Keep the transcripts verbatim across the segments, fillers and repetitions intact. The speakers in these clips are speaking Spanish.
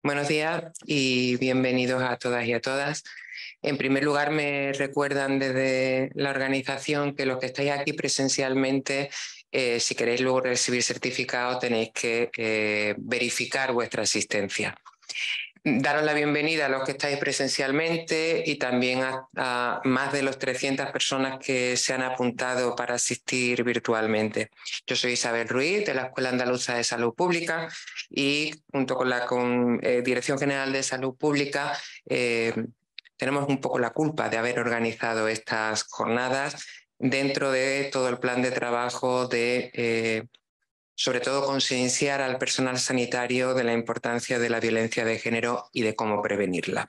Buenos días y bienvenidos a todas y a todas. En primer lugar, me recuerdan desde la organización que los que estáis aquí presencialmente, eh, si queréis luego recibir certificado, tenéis que eh, verificar vuestra asistencia. Daros la bienvenida a los que estáis presencialmente y también a, a más de las trescientas personas que se han apuntado para asistir virtualmente. Yo soy Isabel Ruiz, de la Escuela Andaluza de Salud Pública, y junto con la con, eh, Dirección General de Salud Pública eh, tenemos un poco la culpa de haber organizado estas jornadas dentro de todo el plan de trabajo de... Eh, sobre todo concienciar al personal sanitario de la importancia de la violencia de género y de cómo prevenirla.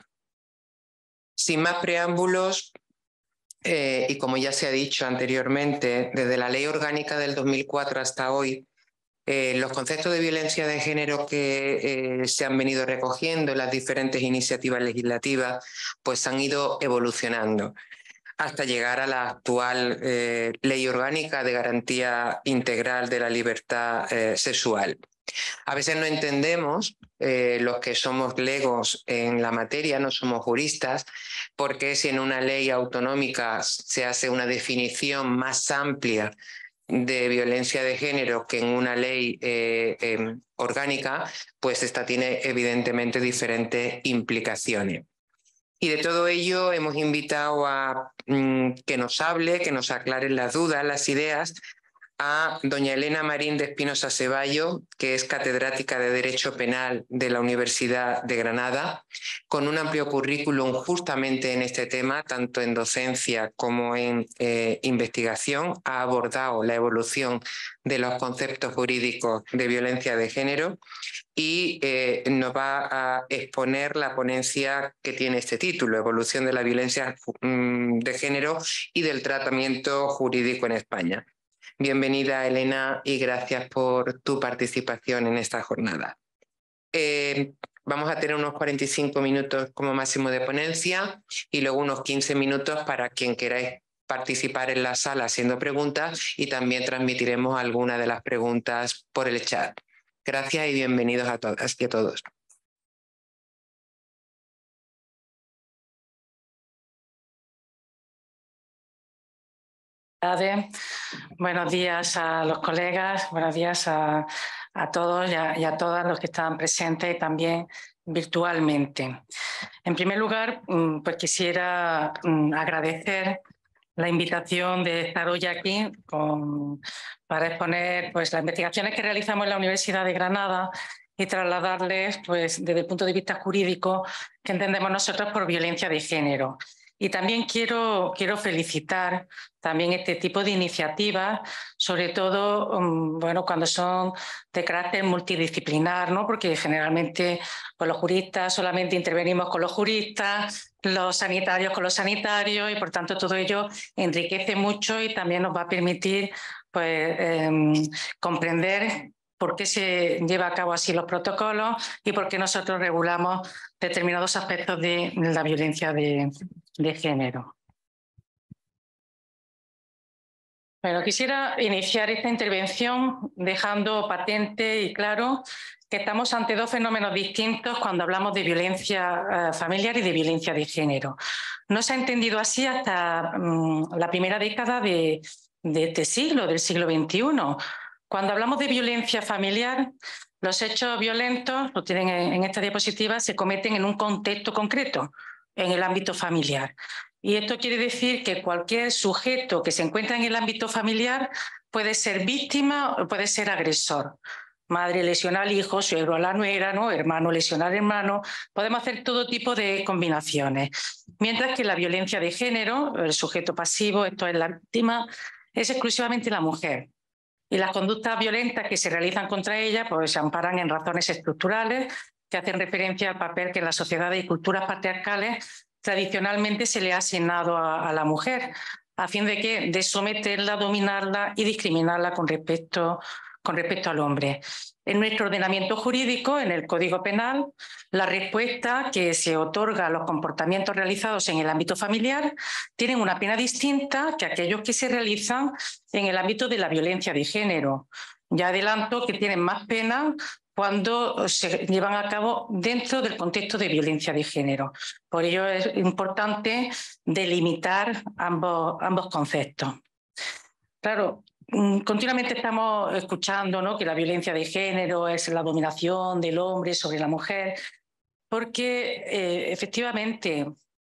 Sin más preámbulos, eh, y como ya se ha dicho anteriormente, desde la Ley Orgánica del dos mil cuatro hasta hoy, eh, los conceptos de violencia de género que eh, se han venido recogiendo en las diferentes iniciativas legislativas pues han ido evolucionando hasta llegar a la actual eh, Ley Orgánica de Garantía Integral de la Libertad eh, Sexual. A veces no entendemos, eh, los que somos legos en la materia, no somos juristas, porque si en una ley autonómica se hace una definición más amplia de violencia de género que en una ley eh, eh, orgánica, pues esta tiene evidentemente diferentes implicaciones. Y de todo ello hemos invitado a mm, que nos hable, que nos aclaren las dudas, las ideas, a doña Elena Marín de Espinosa Ceballo, que es catedrática de Derecho Penal de la Universidad de Granada, con un amplio currículum justamente en este tema, tanto en docencia como en eh, investigación. Ha abordado la evolución de los conceptos jurídicos de violencia de género y eh, nos va a exponer la ponencia que tiene este título, Evolución de la violencia mm, de género y del tratamiento jurídico en España. Bienvenida, Elena, y gracias por tu participación en esta jornada. Eh, vamos a tener unos cuarenta y cinco minutos como máximo de ponencia y luego unos quince minutos para quien queráis participar en la sala haciendo preguntas, y también transmitiremos algunas de las preguntas por el chat. Gracias y bienvenidos a todas y a todos. Buenos días a los colegas, buenos días a, a todos y a, y a todas los que están presentes también virtualmente. En primer lugar, pues quisiera agradecer la invitación de estar hoy aquí con, para exponer pues, las investigaciones que realizamos en la Universidad de Granada y trasladarles pues, desde el punto de vista jurídico que entendemos nosotros por violencia de género. Y también quiero, quiero felicitar también este tipo de iniciativas, sobre todo um, bueno, cuando son de carácter multidisciplinar, ¿no? Porque generalmente pues, los juristas solamente intervenimos con los juristas, los sanitarios con los sanitarios, y por tanto todo ello enriquece mucho y también nos va a permitir pues, eh, comprender por qué se lleva a cabo así los protocolos y por qué nosotros regulamos determinados aspectos de la violencia de, de género. Bueno, quisiera iniciar esta intervención dejando patente y claro que estamos ante dos fenómenos distintos cuando hablamos de violencia familiar y de violencia de género. No se ha entendido así hasta um, la primera década de, de este siglo, del siglo veintiuno. Cuando hablamos de violencia familiar, los hechos violentos, lo tienen en, en esta diapositiva, se cometen en un contexto concreto, en el ámbito familiar. Y esto quiere decir que cualquier sujeto que se encuentra en el ámbito familiar puede ser víctima o puede ser agresor. Madre lesiona al hijo, suegro a la nuera, ¿no? Hermano lesiona al hermano. Podemos hacer todo tipo de combinaciones. Mientras que la violencia de género, el sujeto pasivo, esto es la víctima, es exclusivamente la mujer. Y las conductas violentas que se realizan contra ella pues, se amparan en razones estructurales que hacen referencia al papel que en las sociedades y culturas patriarcales tradicionalmente se le ha asignado a, a la mujer, a fin de, que, de someterla, dominarla y discriminarla con respecto, con respecto al hombre. En nuestro ordenamiento jurídico, en el Código Penal, la respuesta que se otorga a los comportamientos realizados en el ámbito familiar tienen una pena distinta que aquellos que se realizan en el ámbito de la violencia de género. Ya adelanto que tienen más pena cuando se llevan a cabo dentro del contexto de violencia de género. Por ello es importante delimitar ambos, ambos conceptos. Claro, continuamente estamos escuchando, ¿no?, que la violencia de género es la dominación del hombre sobre la mujer, porque eh, efectivamente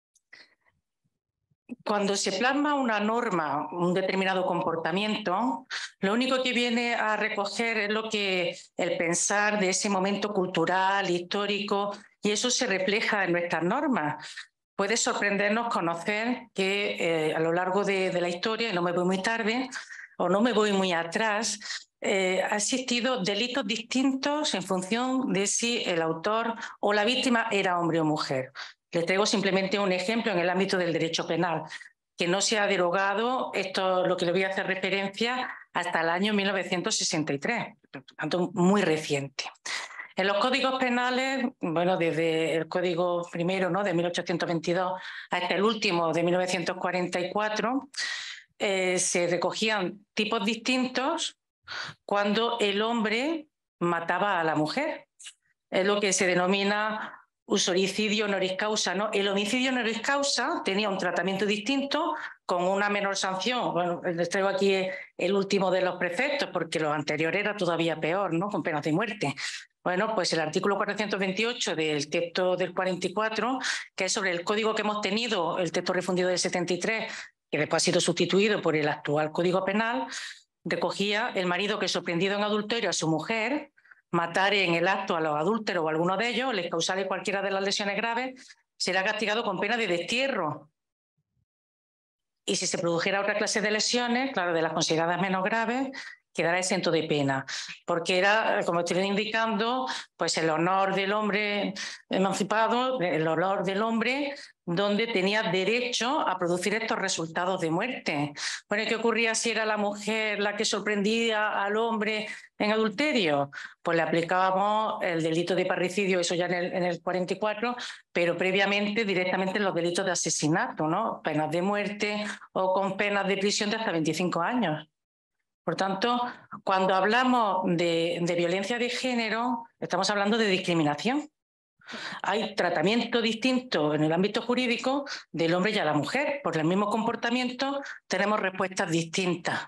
cuando se plasma una norma, un determinado comportamiento, lo único que viene a recoger es lo que el pensar de ese momento cultural, histórico, y eso se refleja en nuestras normas. Puede sorprendernos conocer que eh, a lo largo de, de la historia, y no me voy muy tarde, o no me voy muy atrás, eh, ha existido delitos distintos en función de si el autor o la víctima era hombre o mujer. Les traigo simplemente un ejemplo en el ámbito del derecho penal, que no se ha derogado, esto lo que le voy a hacer referencia, hasta el año mil novecientos sesenta y tres, por tanto muy reciente. En los códigos penales, bueno, desde el código primero, ¿no?, de mil ochocientos veintidós hasta el último de mil novecientos cuarenta y cuatro, eh, se recogían tipos distintos cuando el hombre mataba a la mujer. Es lo que se denomina usoricidio honoris causa, ¿no? El homicidio honoris causa tenía un tratamiento distinto con una menor sanción. Bueno, les traigo aquí el último de los preceptos porque lo anterior era todavía peor, ¿no?, con penas de muerte. Bueno, pues el artículo cuatrocientos veintiocho del texto del cuarenta y cuatro, que es sobre el código que hemos tenido, el texto refundido del setenta y tres, que después ha sido sustituido por el actual Código Penal, recogía el marido que, sorprendido en adulterio a su mujer, matare en el acto a los adúlteros o a alguno de ellos, les causare cualquiera de las lesiones graves, será castigado con pena de destierro. Y si se produjera otra clase de lesiones, claro, de las consideradas menos graves, quedará exento de pena, porque era, como estoy indicando, pues el honor del hombre emancipado, el honor del hombre donde tenía derecho a producir estos resultados de muerte. Bueno, ¿qué ocurría si era la mujer la que sorprendía al hombre en adulterio? Pues le aplicábamos el delito de parricidio, eso ya en el, en el cuarenta y cuatro, pero previamente directamente los delitos de asesinato, ¿no?, penas de muerte o con penas de prisión de hasta veinticinco años. Por tanto, cuando hablamos de, de violencia de género, estamos hablando de discriminación. Hay tratamiento distinto en el ámbito jurídico del hombre y a la mujer. Por el mismo comportamiento tenemos respuestas distintas.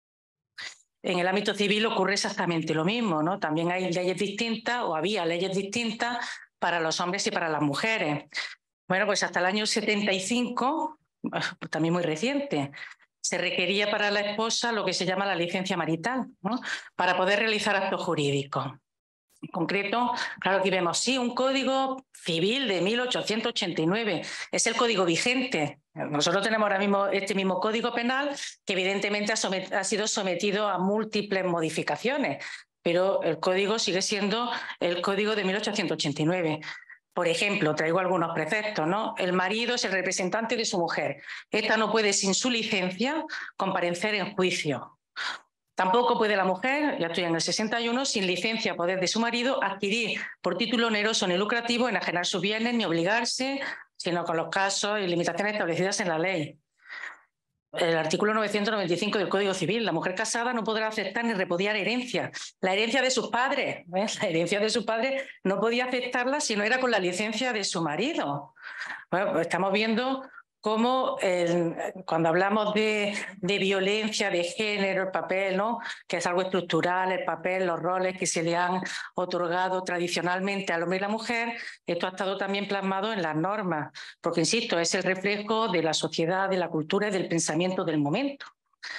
En el ámbito civil ocurre exactamente lo mismo, ¿no? También hay leyes distintas o había leyes distintas para los hombres y para las mujeres. Bueno, pues hasta el año setenta y cinco, también muy reciente, se requería para la esposa lo que se llama la licencia marital, ¿no?, para poder realizar actos jurídicos. En concreto, claro, aquí vemos, sí, un código civil de mil ochocientos ochenta y nueve, es el código vigente. Nosotros tenemos ahora mismo este mismo código penal que evidentemente ha, somet- ha sido sometido a múltiples modificaciones, pero el código sigue siendo el código de mil ochocientos ochenta y nueve. Por ejemplo, traigo algunos preceptos, ¿no? El marido es el representante de su mujer. Esta no puede, sin su licencia, comparecer en juicio. Tampoco puede la mujer, ya estoy en el sesenta y uno, sin licencia o poder de su marido, adquirir por título oneroso ni lucrativo, enajenar sus bienes, ni obligarse, sino con los casos y limitaciones establecidas en la ley. El artículo novecientos noventa y cinco del Código Civil, la mujer casada no podrá aceptar ni repudiar herencia. La herencia de sus padres, ¿eh? La herencia de sus padres no podía aceptarla si no era con la licencia de su marido. Bueno, pues estamos viendo cómo el, cuando hablamos de, de violencia de género, el papel, ¿no?, que es algo estructural, el papel, los roles que se le han otorgado tradicionalmente al hombre y la mujer, esto ha estado también plasmado en las normas, porque, insisto, es el reflejo de la sociedad, de la cultura y del pensamiento del momento.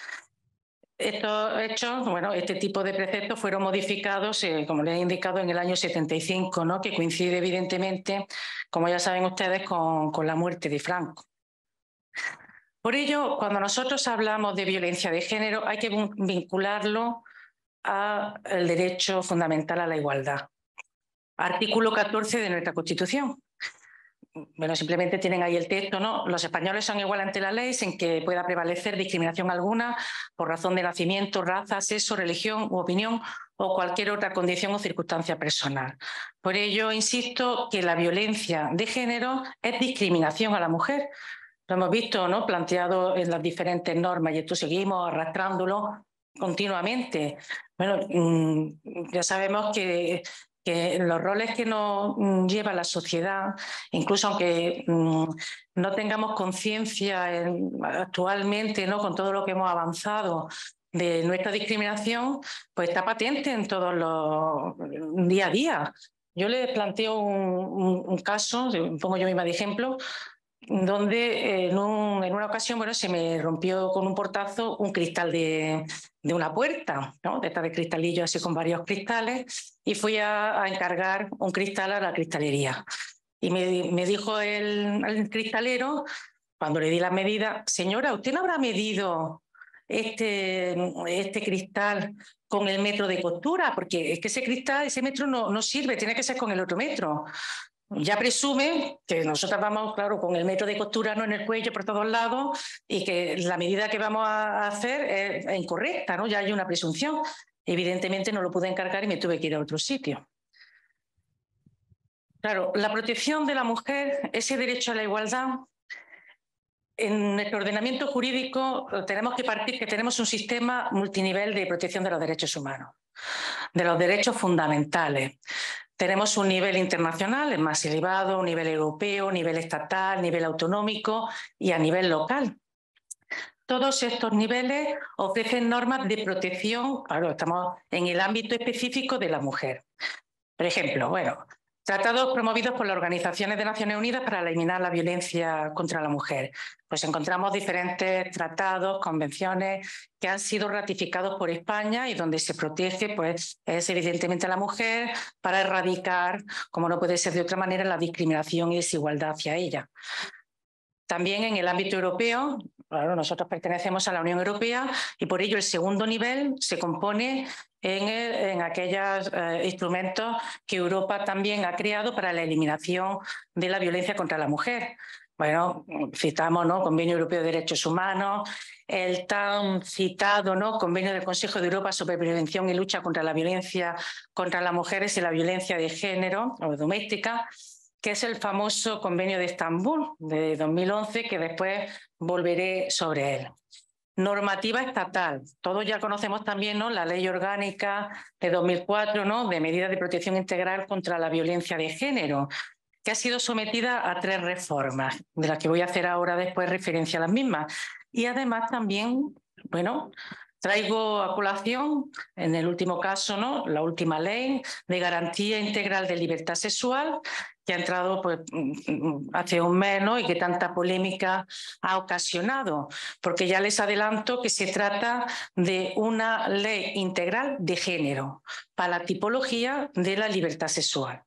Estos hechos, bueno, este tipo de preceptos fueron modificados, eh, como les he indicado, en el año setenta y cinco, ¿no?, que coincide evidentemente, como ya saben ustedes, con, con la muerte de Franco. Por ello, cuando nosotros hablamos de violencia de género, hay que vincularlo al derecho fundamental a la igualdad. Artículo catorce de nuestra Constitución. Bueno, simplemente tienen ahí el texto, ¿no? Los españoles son iguales ante la ley sin que pueda prevalecer discriminación alguna por razón de nacimiento, raza, sexo, religión u opinión o cualquier otra condición o circunstancia personal. Por ello, insisto que la violencia de género es discriminación a la mujer. Lo hemos visto, ¿no?, planteado en las diferentes normas y esto seguimos arrastrándolo continuamente. Bueno, ya sabemos que, que los roles que nos lleva la sociedad, incluso aunque no tengamos conciencia actualmente, ¿no?, con todo lo que hemos avanzado de nuestra discriminación, pues está patente en todos los día a día. Yo les planteo un, un, un caso, pongo yo misma de ejemplo, donde en, un, en una ocasión, bueno, se me rompió con un portazo un cristal de, de una puerta, ¿no?, de esta de cristalillo así con varios cristales, y fui a, a encargar un cristal a la cristalería. Y me, me dijo el, el cristalero, cuando le di la medida: señora, ¿usted no habrá medido este, este cristal con el metro de costura? Porque es que ese cristal, ese metro no, no sirve, tiene que ser con el otro metro. Ya presume que nosotros vamos, claro, con el metro de costura, no en el cuello por todos lados, y que la medida que vamos a hacer es, es incorrecta, ¿no? Ya hay una presunción. Evidentemente no lo pude encargar y me tuve que ir a otro sitio. Claro, la protección de la mujer, ese derecho a la igualdad, en nuestro ordenamiento jurídico tenemos que partir que tenemos un sistema multinivel de protección de los derechos humanos, de los derechos fundamentales. Tenemos un nivel internacional, el más elevado, un nivel europeo, nivel estatal, nivel autonómico y a nivel local. Todos estos niveles ofrecen normas de protección, claro, estamos en el ámbito específico de la mujer. Por ejemplo, bueno, tratados promovidos por las Organizaciones de Naciones Unidas para eliminar la violencia contra la mujer. Pues encontramos diferentes tratados, convenciones que han sido ratificados por España y donde se protege, pues, es evidentemente a la mujer para erradicar, como no puede ser de otra manera, la discriminación y desigualdad hacia ella. También en el ámbito europeo, claro, nosotros pertenecemos a la Unión Europea y por ello el segundo nivel se compone en, el, en aquellos eh, instrumentos que Europa también ha creado para la eliminación de la violencia contra la mujer. Bueno, citamos, ¿no?, Convenio Europeo de Derechos Humanos, el tan citado, ¿no?, Convenio del Consejo de Europa sobre prevención y lucha contra la violencia contra las mujeres y la violencia de género o doméstica, que es el famoso Convenio de Estambul de dos mil once, que después volveré sobre él. Normativa estatal. Todos ya conocemos también, ¿no?, la Ley Orgánica de dos mil cuatro, ¿no?, de medidas de protección integral contra la violencia de género, que ha sido sometida a tres reformas, de las que voy a hacer ahora después referencia a las mismas. Y además también, bueno, traigo a colación, en el último caso, ¿no?, la última ley de garantía integral de libertad sexual, que ha entrado, pues, hace un mes, ¿no?, y que tanta polémica ha ocasionado, porque ya les adelanto que se trata de una ley integral de género para la tipología de la libertad sexual.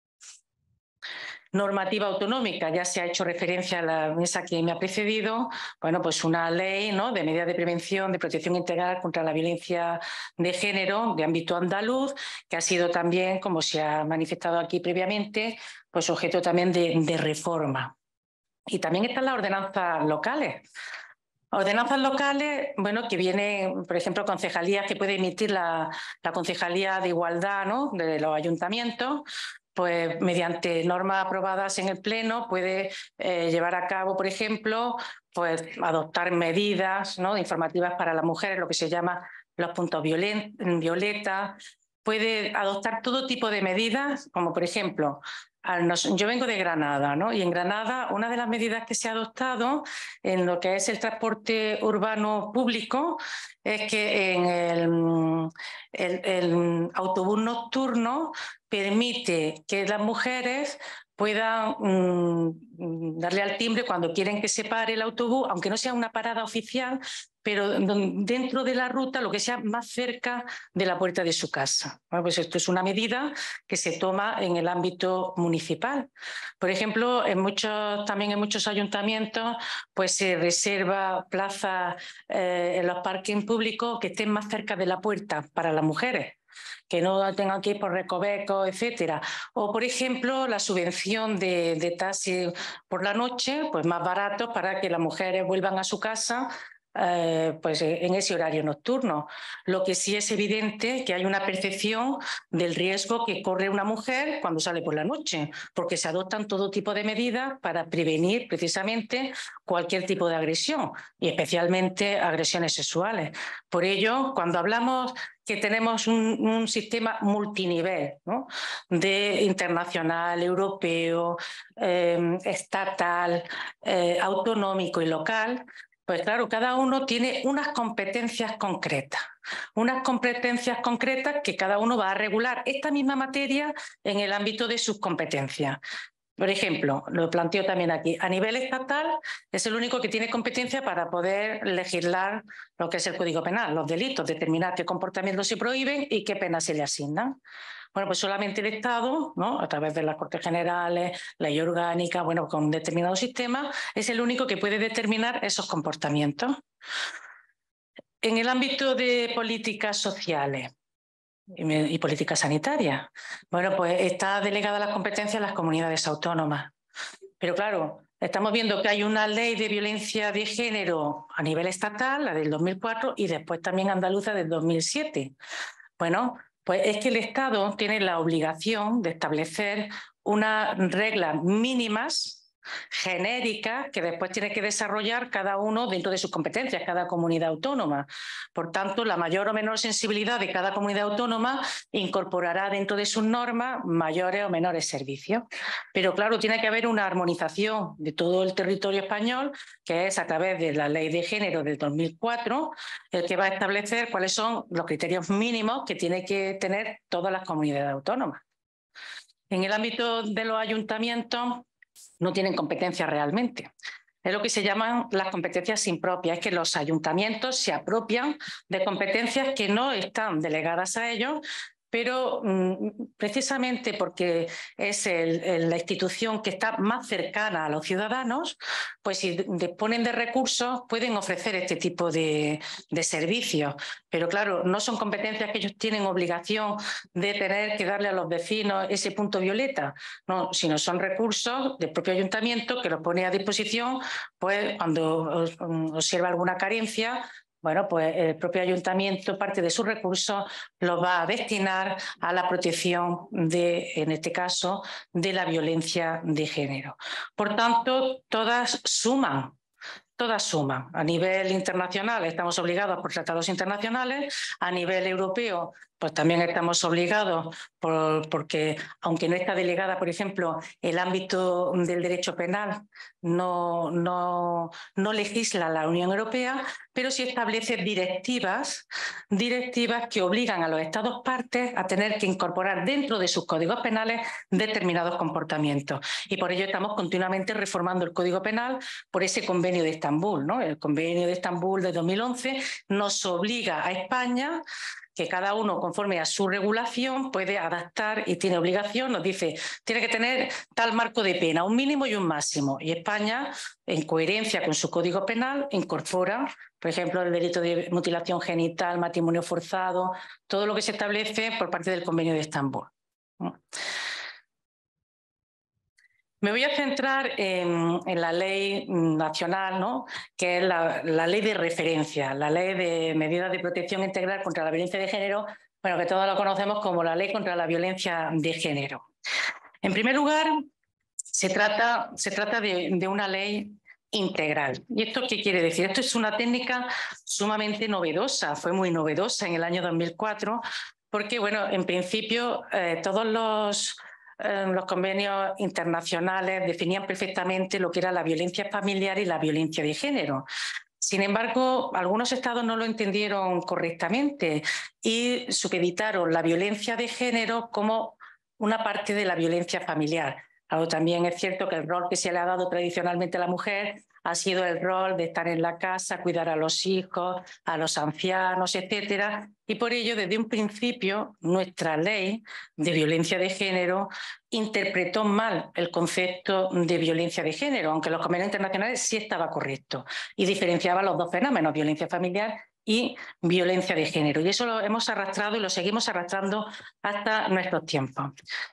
Normativa autonómica, ya se ha hecho referencia a la mesa que me ha precedido, bueno, pues una ley, ¿no?, de medidas de prevención, de protección integral contra la violencia de género de ámbito andaluz, que ha sido también, como se ha manifestado aquí previamente, pues objeto también de, de reforma. Y también están las ordenanzas locales. Ordenanzas locales, bueno, que vienen, por ejemplo, concejalías que puede emitir la, la Concejalía de Igualdad, ¿no?, de los ayuntamientos, pues mediante normas aprobadas en el Pleno puede eh, llevar a cabo, por ejemplo, pues adoptar medidas, ¿no?, informativas para las mujeres, lo que se llama los puntos violeta. Puede adoptar todo tipo de medidas, como por ejemplo, yo vengo de Granada, ¿no?, y en Granada una de las medidas que se ha adoptado en lo que es el transporte urbano público es que en el, el, el autobús nocturno permite que las mujeres puedan mmm, darle al timbre cuando quieren que se pare el autobús, aunque no sea una parada oficial, pero dentro de la ruta, lo que sea más cerca de la puerta de su casa. Bueno, pues esto es una medida que se toma en el ámbito municipal. Por ejemplo, en muchos, también en muchos ayuntamientos pues se reserva plazas eh, en los parkings públicos que estén más cerca de la puerta para las mujeres, que no tengan que ir por recovecos, etcétera. O, por ejemplo, la subvención de, de taxi por la noche, pues más barato para que las mujeres vuelvan a su casa eh, pues en ese horario nocturno. Lo que sí es evidente que hay una percepción del riesgo que corre una mujer cuando sale por la noche, porque se adoptan todo tipo de medidas para prevenir precisamente cualquier tipo de agresión y especialmente agresiones sexuales. Por ello, cuando hablamos que tenemos un, un sistema multinivel, ¿no?, de internacional, europeo, eh, estatal, eh, autonómico y local, pues claro, cada uno tiene unas competencias concretas, unas competencias concretas que cada uno va a regular esta misma materia en el ámbito de sus competencias. Por ejemplo, lo planteo también aquí, a nivel estatal es el único que tiene competencia para poder legislar lo que es el Código Penal, los delitos, determinar qué comportamientos se prohíben y qué penas se le asignan. Bueno, pues solamente el Estado, ¿no?, a través de las Cortes Generales, ley orgánica, bueno, con determinados sistemas, es el único que puede determinar esos comportamientos. En el ámbito de políticas sociales y políticas sanitarias, bueno, pues está delegada las competencias a las comunidades autónomas. Pero claro, estamos viendo que hay una ley de violencia de género a nivel estatal, la del dos mil cuatro, y después también andaluza del dos mil siete. Bueno, pues es que el Estado tiene la obligación de establecer unas reglas mínimas genéricas que después tiene que desarrollar cada uno dentro de sus competencias, cada comunidad autónoma. Por tanto, la mayor o menor sensibilidad de cada comunidad autónoma incorporará dentro de sus normas mayores o menores servicios. Pero claro, tiene que haber una armonización de todo el territorio español, que es a través de la Ley de Género del dos mil cuatro, el que va a establecer cuáles son los criterios mínimos que tienen que tener todas las comunidades autónomas. En el ámbito de los ayuntamientos, no tienen competencia realmente. Es lo que se llaman las competencias impropias, es que los ayuntamientos se apropian de competencias que no están delegadas a ellos, pero mmm, precisamente porque es el, el, la institución que está más cercana a los ciudadanos, pues si disponen de recursos pueden ofrecer este tipo de, de servicios. Pero claro, no son competencias que ellos tienen obligación de tener que darle a los vecinos ese punto violeta, no, sino son recursos del propio ayuntamiento que los pone a disposición, pues cuando observa alguna carencia, bueno, pues el propio ayuntamiento, parte de sus recursos, los va a destinar a la protección de, en este caso, de la violencia de género. Por tanto, todas suman. Todas suman. A nivel internacional estamos obligados por tratados internacionales, a nivel europeo pues también estamos obligados por, porque, aunque no está delegada, por ejemplo, el ámbito del derecho penal no, no, no legisla la Unión Europea, pero sí establece directivas, directivas que obligan a los Estados partes a tener que incorporar dentro de sus códigos penales determinados comportamientos. Y por ello estamos continuamente reformando el Código Penal por ese convenio de Estambul, ¿no? El convenio de Estambul de dos mil once nos obliga a España que cada uno, conforme a su regulación, puede adaptar y tiene obligación, nos dice, tiene que tener tal marco de pena, un mínimo y un máximo. Y España, en coherencia con su Código Penal, incorpora, por ejemplo, el delito de mutilación genital, matrimonio forzado, todo lo que se establece por parte del Convenio de Estambul. Me voy a centrar en, en la ley nacional, ¿no?, que es la, la ley de referencia, la ley de medidas de protección integral contra la violencia de género, bueno, que todos lo conocemos como la ley contra la violencia de género. En primer lugar, se trata, se trata de, de una ley integral. ¿Y esto qué quiere decir? Esto es una técnica sumamente novedosa, fue muy novedosa en el año dos mil cuatro, porque, bueno, en principio eh, todos los... los convenios internacionales definían perfectamente lo que era la violencia familiar y la violencia de género. Sin embargo, algunos estados no lo entendieron correctamente y supeditaron la violencia de género como una parte de la violencia familiar. Claro, también es cierto que el rol que se le ha dado tradicionalmente a la mujer ha sido el rol de estar en la casa, cuidar a los hijos, a los ancianos, etcétera. Y por ello, desde un principio, nuestra ley de violencia de género interpretó mal el concepto de violencia de género, aunque en los convenios internacionales sí estaba correcto, y diferenciaba los dos fenómenos, violencia familiar y violencia de género. Y eso lo hemos arrastrado y lo seguimos arrastrando hasta nuestros tiempos.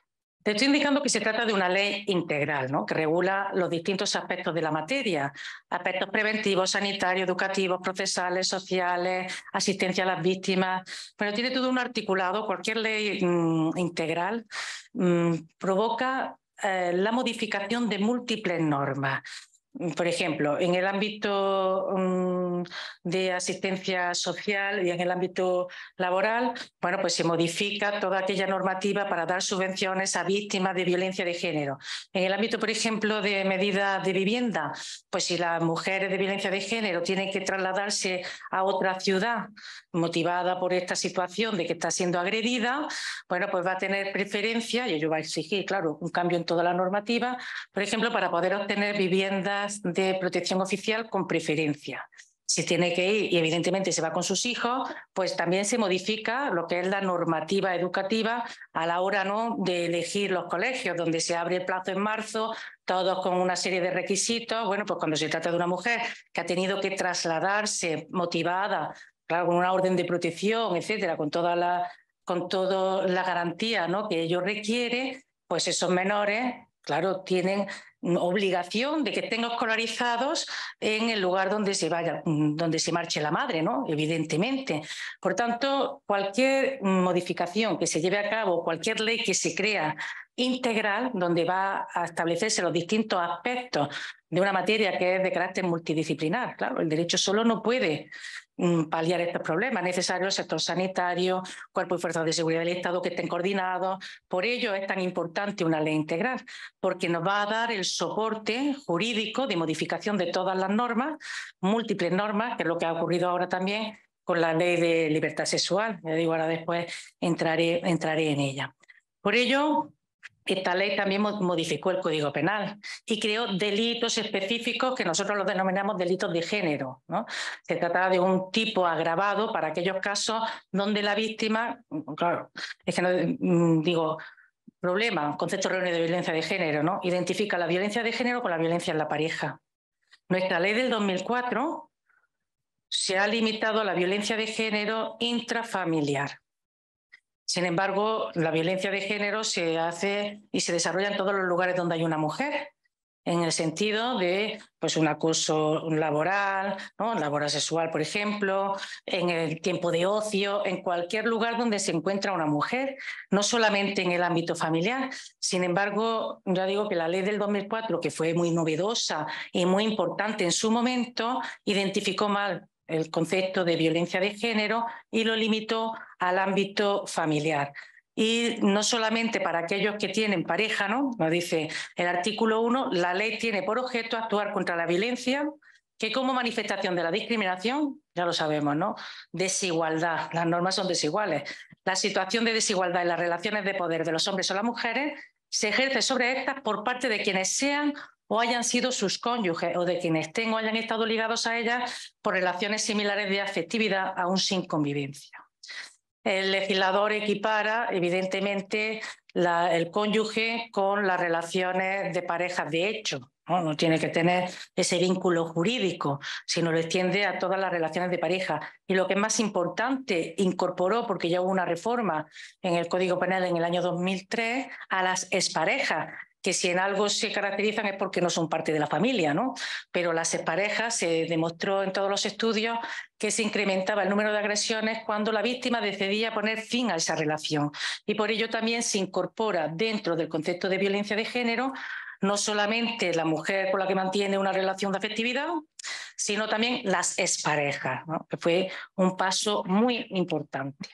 Te estoy indicando que se trata de una ley integral, ¿no?, que regula los distintos aspectos de la materia, aspectos preventivos, sanitarios, educativos, procesales, sociales, asistencia a las víctimas, pero tiene todo un articulado. Cualquier ley mmm, integral mmm, provoca eh, la modificación de múltiples normas. Por ejemplo, en el ámbito um, de asistencia social y en el ámbito laboral, bueno, pues se modifica toda aquella normativa para dar subvenciones a víctimas de violencia de género. En el ámbito, por ejemplo, de medidas de vivienda, pues si las mujeres de violencia de género tienen que trasladarse a otra ciudad motivada por esta situación de que está siendo agredida, bueno, pues va a tener preferencia y ello va a exigir, claro, un cambio en toda la normativa, por ejemplo, para poder obtener viviendas de protección oficial con preferencia. Si tiene que ir y evidentemente se va con sus hijos, pues también se modifica lo que es la normativa educativa a la hora, ¿no?, de elegir los colegios, donde se abre el plazo en marzo, todos con una serie de requisitos. Bueno, pues cuando se trata de una mujer que ha tenido que trasladarse motivada, claro, con una orden de protección, etcétera, con toda la, con toda la garantía, ¿no?, que ello requiere, pues esos menores, claro, tienen obligación de que estén escolarizados en el lugar donde se vaya, donde se marche la madre, ¿no?, evidentemente. Por tanto, cualquier modificación que se lleve a cabo, cualquier ley que se crea integral, donde va a establecerse los distintos aspectos de una materia que es de carácter multidisciplinar. Claro, el derecho solo no puede paliar estos problemas. Es necesario el sector sanitario, cuerpos y fuerzas de seguridad del Estado que estén coordinados. Por ello es tan importante una ley integral, porque nos va a dar el soporte jurídico de modificación de todas las normas, múltiples normas, que es lo que ha ocurrido ahora también con la ley de libertad sexual. Ya digo, ahora después entraré, entraré en ella. Por ello, esta ley también modificó el Código Penal y creó delitos específicos que nosotros los denominamos delitos de género, ¿no? Se trata de un tipo agravado para aquellos casos donde la víctima, claro, es que no digo problema, concepto erróneo de violencia de género, ¿no?, identifica la violencia de género con la violencia en la pareja. Nuestra ley del dos mil cuatro se ha limitado a la violencia de género intrafamiliar. Sin embargo, la violencia de género se hace y se desarrolla en todos los lugares donde hay una mujer, en el sentido de pues, un acoso laboral, ¿no?, laboral sexual, por ejemplo, en el tiempo de ocio, en cualquier lugar donde se encuentra una mujer, no solamente en el ámbito familiar. Sin embargo, ya digo que la ley del dos mil cuatro, que fue muy novedosa y muy importante en su momento, identificó mal el concepto de violencia de género y lo limitó al ámbito familiar. Y no solamente para aquellos que tienen pareja, ¿no?, nos dice el artículo uno, la ley tiene por objeto actuar contra la violencia que como manifestación de la discriminación, ya lo sabemos, ¿no?, desigualdad, las normas son desiguales. La situación de desigualdad en las relaciones de poder de los hombres o las mujeres se ejerce sobre estas por parte de quienes sean o hayan sido sus cónyuges o de quienes estén o hayan estado ligados a ellas por relaciones similares de afectividad aún sin convivencia. El legislador equipara, evidentemente, la, el cónyuge con las relaciones de parejas de hecho, ¿no? No tiene que tener ese vínculo jurídico, sino lo extiende a todas las relaciones de pareja. Y lo que es más importante, incorporó, porque ya hubo una reforma en el Código Penal en el año dos mil tres, a las exparejas, que si en algo se caracterizan es porque no son parte de la familia, ¿no? Pero las exparejas se demostró en todos los estudios que se incrementaba el número de agresiones cuando la víctima decidía poner fin a esa relación. Y por ello también se incorpora dentro del concepto de violencia de género no solamente la mujer con la que mantiene una relación de afectividad, sino también las exparejas, ¿no?, que fue un paso muy importante.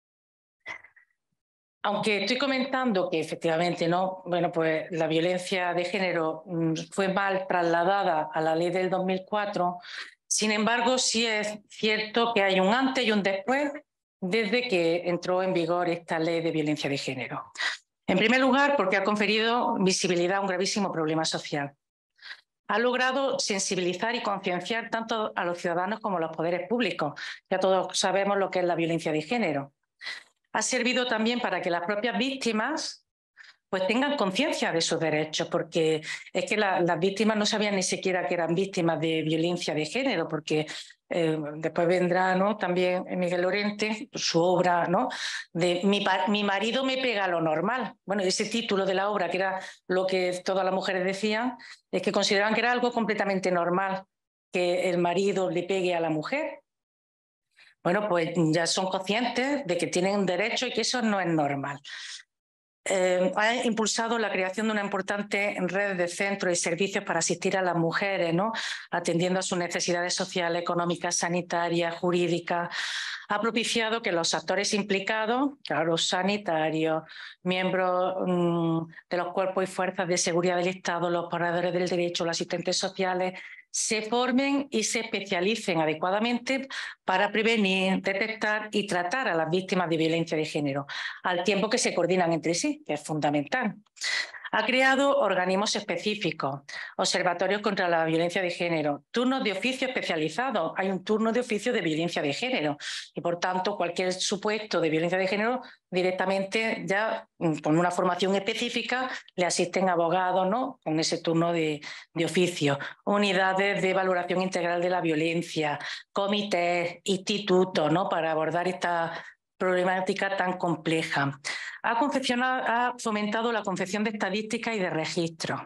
Aunque estoy comentando que efectivamente no, bueno, pues la violencia de género fue mal trasladada a la ley del dos mil cuatro, sin embargo sí es cierto que hay un antes y un después desde que entró en vigor esta ley de violencia de género. En primer lugar, porque ha conferido visibilidad a un gravísimo problema social. Ha logrado sensibilizar y concienciar tanto a los ciudadanos como a los poderes públicos. Ya todos sabemos lo que es la violencia de género. Ha servido también para que las propias víctimas pues tengan conciencia de sus derechos, porque es que la, las víctimas no sabían ni siquiera que eran víctimas de violencia de género, porque Eh, después vendrá, ¿no?, también Miguel Lorente, su obra, ¿no?, de mi, mi marido me pega lo normal. Bueno, ese título de la obra, que era lo que todas las mujeres decían, es que consideraban que era algo completamente normal que el marido le pegue a la mujer. Bueno, pues ya son conscientes de que tienen derecho y que eso no es normal. Eh, ha impulsado la creación de una importante red de centros y servicios para asistir a las mujeres, ¿no?, atendiendo a sus necesidades sociales, económicas, sanitarias, jurídicas. Ha propiciado que los actores implicados, claro, sanitarios, miembros mmm, de los cuerpos y fuerzas de seguridad del Estado, los operadores del derecho, los asistentes sociales, se formen y se especialicen adecuadamente para prevenir, detectar y tratar a las víctimas de violencia de género, al tiempo que se coordinan entre sí, que es fundamental. Ha creado organismos específicos, observatorios contra la violencia de género, turnos de oficio especializados. Hay un turno de oficio de violencia de género y, por tanto, cualquier supuesto de violencia de género directamente ya con una formación específica le asisten abogados, ¿no?, con ese turno de, de oficio. Unidades de valoración integral de la violencia, comités, institutos, ¿no?, para abordar esta problemática tan compleja. Ha, confeccionado, ha fomentado la confección de estadísticas y de registros.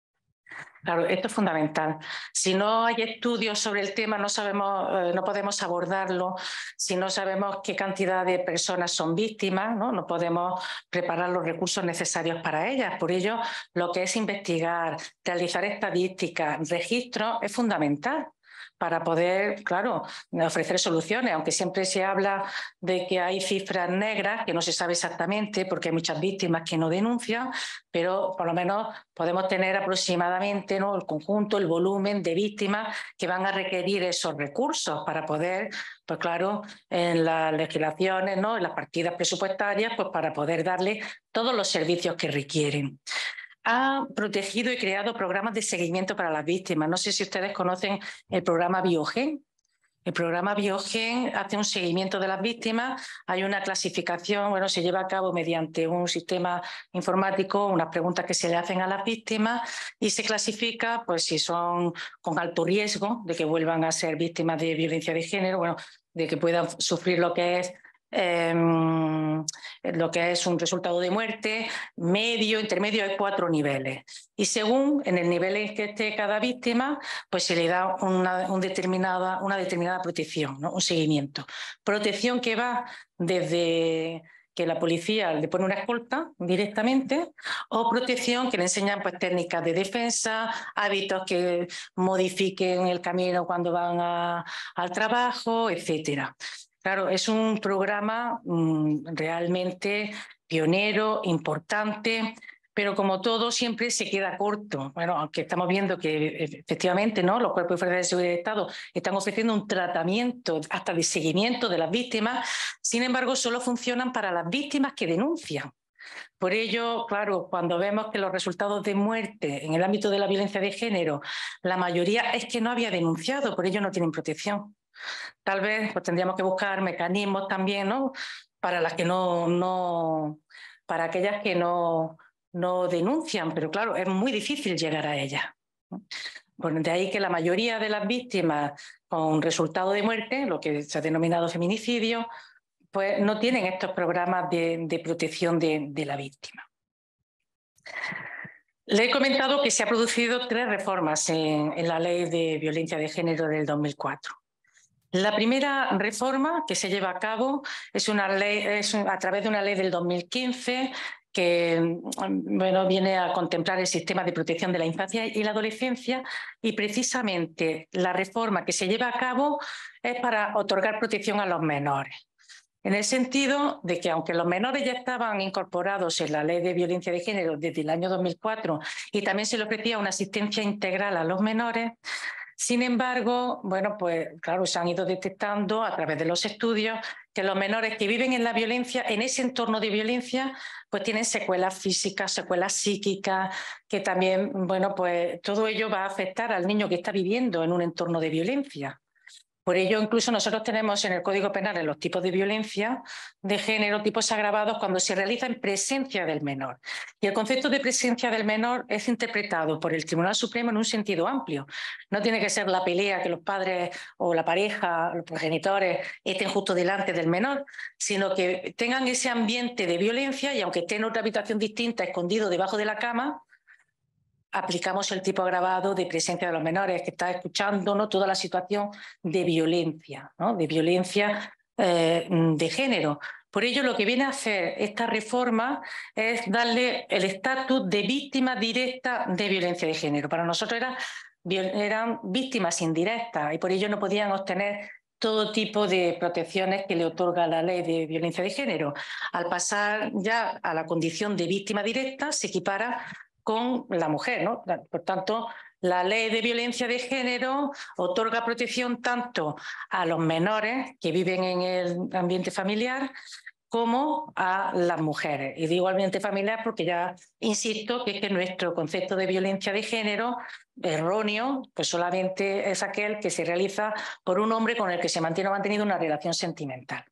Claro, esto es fundamental. Si no hay estudios sobre el tema, no sabemos, eh, no podemos abordarlo. Si no sabemos qué cantidad de personas son víctimas, ¿no?, no podemos preparar los recursos necesarios para ellas. Por ello, lo que es investigar, realizar estadísticas, registros, es fundamental para poder, claro, ofrecer soluciones, aunque siempre se habla de que hay cifras negras, que no se sabe exactamente porque hay muchas víctimas que no denuncian, pero por lo menos podemos tener aproximadamente, ¿no?, el conjunto, el volumen de víctimas que van a requerir esos recursos para poder, pues claro, en las legislaciones, ¿no?, en las partidas presupuestarias, pues para poder darle todos los servicios que requieren. Ha protegido y creado programas de seguimiento para las víctimas. No sé si ustedes conocen el programa Biogen. El programa Biogen hace un seguimiento de las víctimas, hay una clasificación, bueno, se lleva a cabo mediante un sistema informático, unas preguntas que se le hacen a las víctimas y se clasifica, pues, si son con alto riesgo de que vuelvan a ser víctimas de violencia de género, bueno, de que puedan sufrir lo que es Eh, lo que es un resultado de muerte, medio, intermedio, hay cuatro niveles. Y según en el nivel en que esté cada víctima, pues se le da una, un determinada, una determinada protección, ¿no?, un seguimiento. Protección que va desde que la policía le pone una escolta directamente, o protección que le enseñan, pues, técnicas de defensa, hábitos que modifiquen el camino cuando van a, al trabajo, etcétera. Claro, es un programa mmm, realmente pionero, importante, pero como todo siempre se queda corto. Bueno, aunque estamos viendo que efectivamente, ¿no?, los cuerpos y fuerzas de seguridad del Estado están ofreciendo un tratamiento hasta de seguimiento de las víctimas, sin embargo solo funcionan para las víctimas que denuncian. Por ello, claro, cuando vemos que los resultados de muerte en el ámbito de la violencia de género, la mayoría es que no había denunciado, por ello no tienen protección. Tal vez pues, tendríamos que buscar mecanismos también, ¿no?, para las que no, no para aquellas que no, no denuncian, pero claro, es muy difícil llegar a ellas. Bueno, de ahí que la mayoría de las víctimas con resultado de muerte, lo que se ha denominado feminicidio, pues no tienen estos programas de, de protección de, de la víctima. Le he comentado que se han producido tres reformas en, en la Ley de Violencia de Género del dos mil cuatro. La primera reforma que se lleva a cabo es, una ley, es a través de una ley del dos mil quince que, bueno, viene a contemplar el sistema de protección de la infancia y la adolescencia, y precisamente la reforma que se lleva a cabo es para otorgar protección a los menores. En el sentido de que, aunque los menores ya estaban incorporados en la Ley de Violencia de Género desde el año dos mil cuatro y también se le ofrecía una asistencia integral a los menores, sin embargo, bueno, pues claro, se han ido detectando a través de los estudios que los menores que viven en la violencia, en ese entorno de violencia, pues tienen secuelas físicas, secuelas psíquicas, que también, bueno, pues todo ello va a afectar al niño que está viviendo en un entorno de violencia. Por ello, incluso nosotros tenemos en el Código Penal, en los tipos de violencia de género, tipos agravados cuando se realiza en presencia del menor. Y el concepto de presencia del menor es interpretado por el Tribunal Supremo en un sentido amplio. No tiene que ser la pelea que los padres o la pareja, los progenitores, estén justo delante del menor, sino que tengan ese ambiente de violencia y aunque esté en otra habitación distinta, escondido debajo de la cama, aplicamos el tipo agravado de presencia de los menores, que está escuchando, ¿no?, toda la situación de violencia, ¿no?, de violencia eh, de género. Por ello, lo que viene a hacer esta reforma es darle el estatus de víctima directa de violencia de género. Para nosotros era, eran víctimas indirectas y por ello no podían obtener todo tipo de protecciones que le otorga la ley de violencia de género. Al pasar ya a la condición de víctima directa, se equipara con la mujer, ¿no? Por tanto, la ley de violencia de género otorga protección tanto a los menores que viven en el ambiente familiar como a las mujeres. Y digo ambiente familiar porque ya insisto que, es que nuestro concepto de violencia de género erróneo, pues solamente es aquel que se realiza por un hombre con el que se mantiene o ha mantenido una relación sentimental.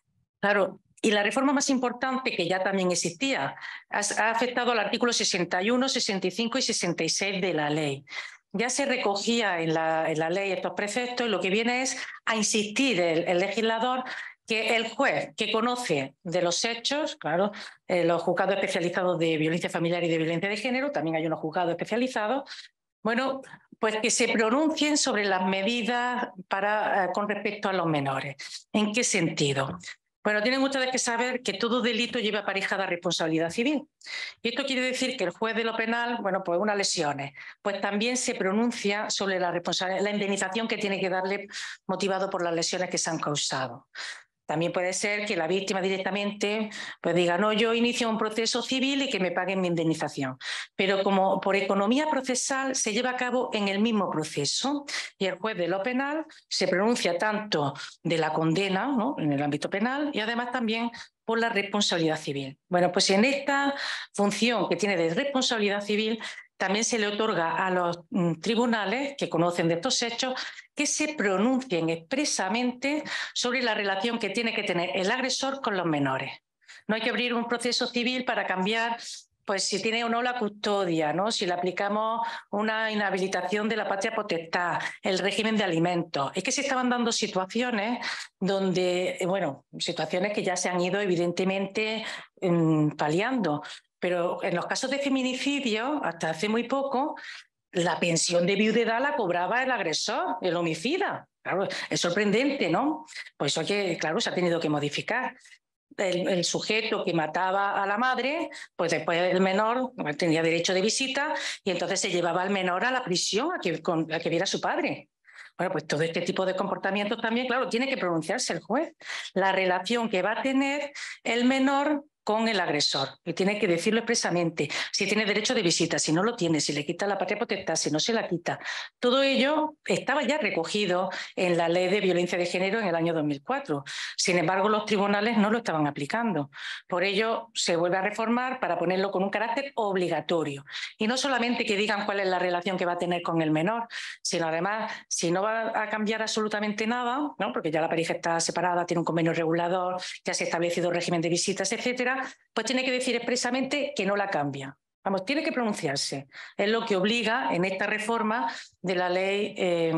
Claro. Y la reforma más importante, que ya también existía, ha afectado al artículo sesenta y uno, sesenta y cinco y sesenta y seis de la ley. Ya se recogía en la, en la ley estos preceptos y lo que viene es a insistir el, el legislador que el juez que conoce de los hechos, claro, eh, los juzgados especializados de violencia familiar y de violencia de género, también hay unos juzgados especializados, bueno, pues que se pronuncien sobre las medidas para, eh, con respecto a los menores. ¿En qué sentido? Bueno, tienen ustedes que saber que todo delito lleva aparejada responsabilidad civil. Y esto quiere decir que el juez de lo penal, bueno, pues unas lesiones, pues también se pronuncia sobre la responsabilidad, la indemnización que tiene que darle motivado por las lesiones que se han causado. También puede ser que la víctima directamente pues diga, no, yo inicio un proceso civil y que me paguen mi indemnización. Pero como por economía procesal se lleva a cabo en el mismo proceso y el juez de lo penal se pronuncia tanto de la condena, ¿no?, en el ámbito penal y además también por la responsabilidad civil. Bueno, pues en esta función que tiene de responsabilidad civil también se le otorga a los mm, tribunales que conocen de estos hechos que se pronuncien expresamente sobre la relación que tiene que tener el agresor con los menores. No hay que abrir un proceso civil para cambiar, pues, si tiene o no la custodia, ¿no?, si le aplicamos una inhabilitación de la patria potestad, el régimen de alimentos. Es que se estaban dando situaciones donde, bueno, situaciones que ya se han ido evidentemente mmm, paliando. Pero en los casos de feminicidio, hasta hace muy poco, la pensión de viudedad la cobraba el agresor, el homicida. Claro, es sorprendente, ¿no? Pues eso que, claro, se ha tenido que modificar. El, el sujeto que mataba a la madre, pues después el menor tenía derecho de visita y entonces se llevaba al menor a la prisión a que, con, a que viera a su padre. Bueno, pues todo este tipo de comportamientos también, claro, tiene que pronunciarse el juez. La relación que va a tener el menor con el agresor, y tiene que decirlo expresamente, si tiene derecho de visita, si no lo tiene, si le quita la patria potestad, si no se la quita. Todo ello estaba ya recogido en la ley de violencia de género en el año dos mil cuatro. Sin embargo, los tribunales no lo estaban aplicando. Por ello, se vuelve a reformar para ponerlo con un carácter obligatorio. Y no solamente que digan cuál es la relación que va a tener con el menor, sino además, si no va a cambiar absolutamente nada, ¿no?, porque ya la pareja está separada, tiene un convenio regulador, ya se ha establecido régimen de visitas, etcétera, pues tiene que decir expresamente que no la cambia. Vamos, tiene que pronunciarse. Es lo que obliga en esta reforma de la ley, eh,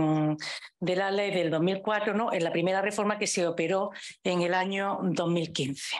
de la ley del dos mil cuatro, ¿no?, en la primera reforma que se operó en el año dos mil quince.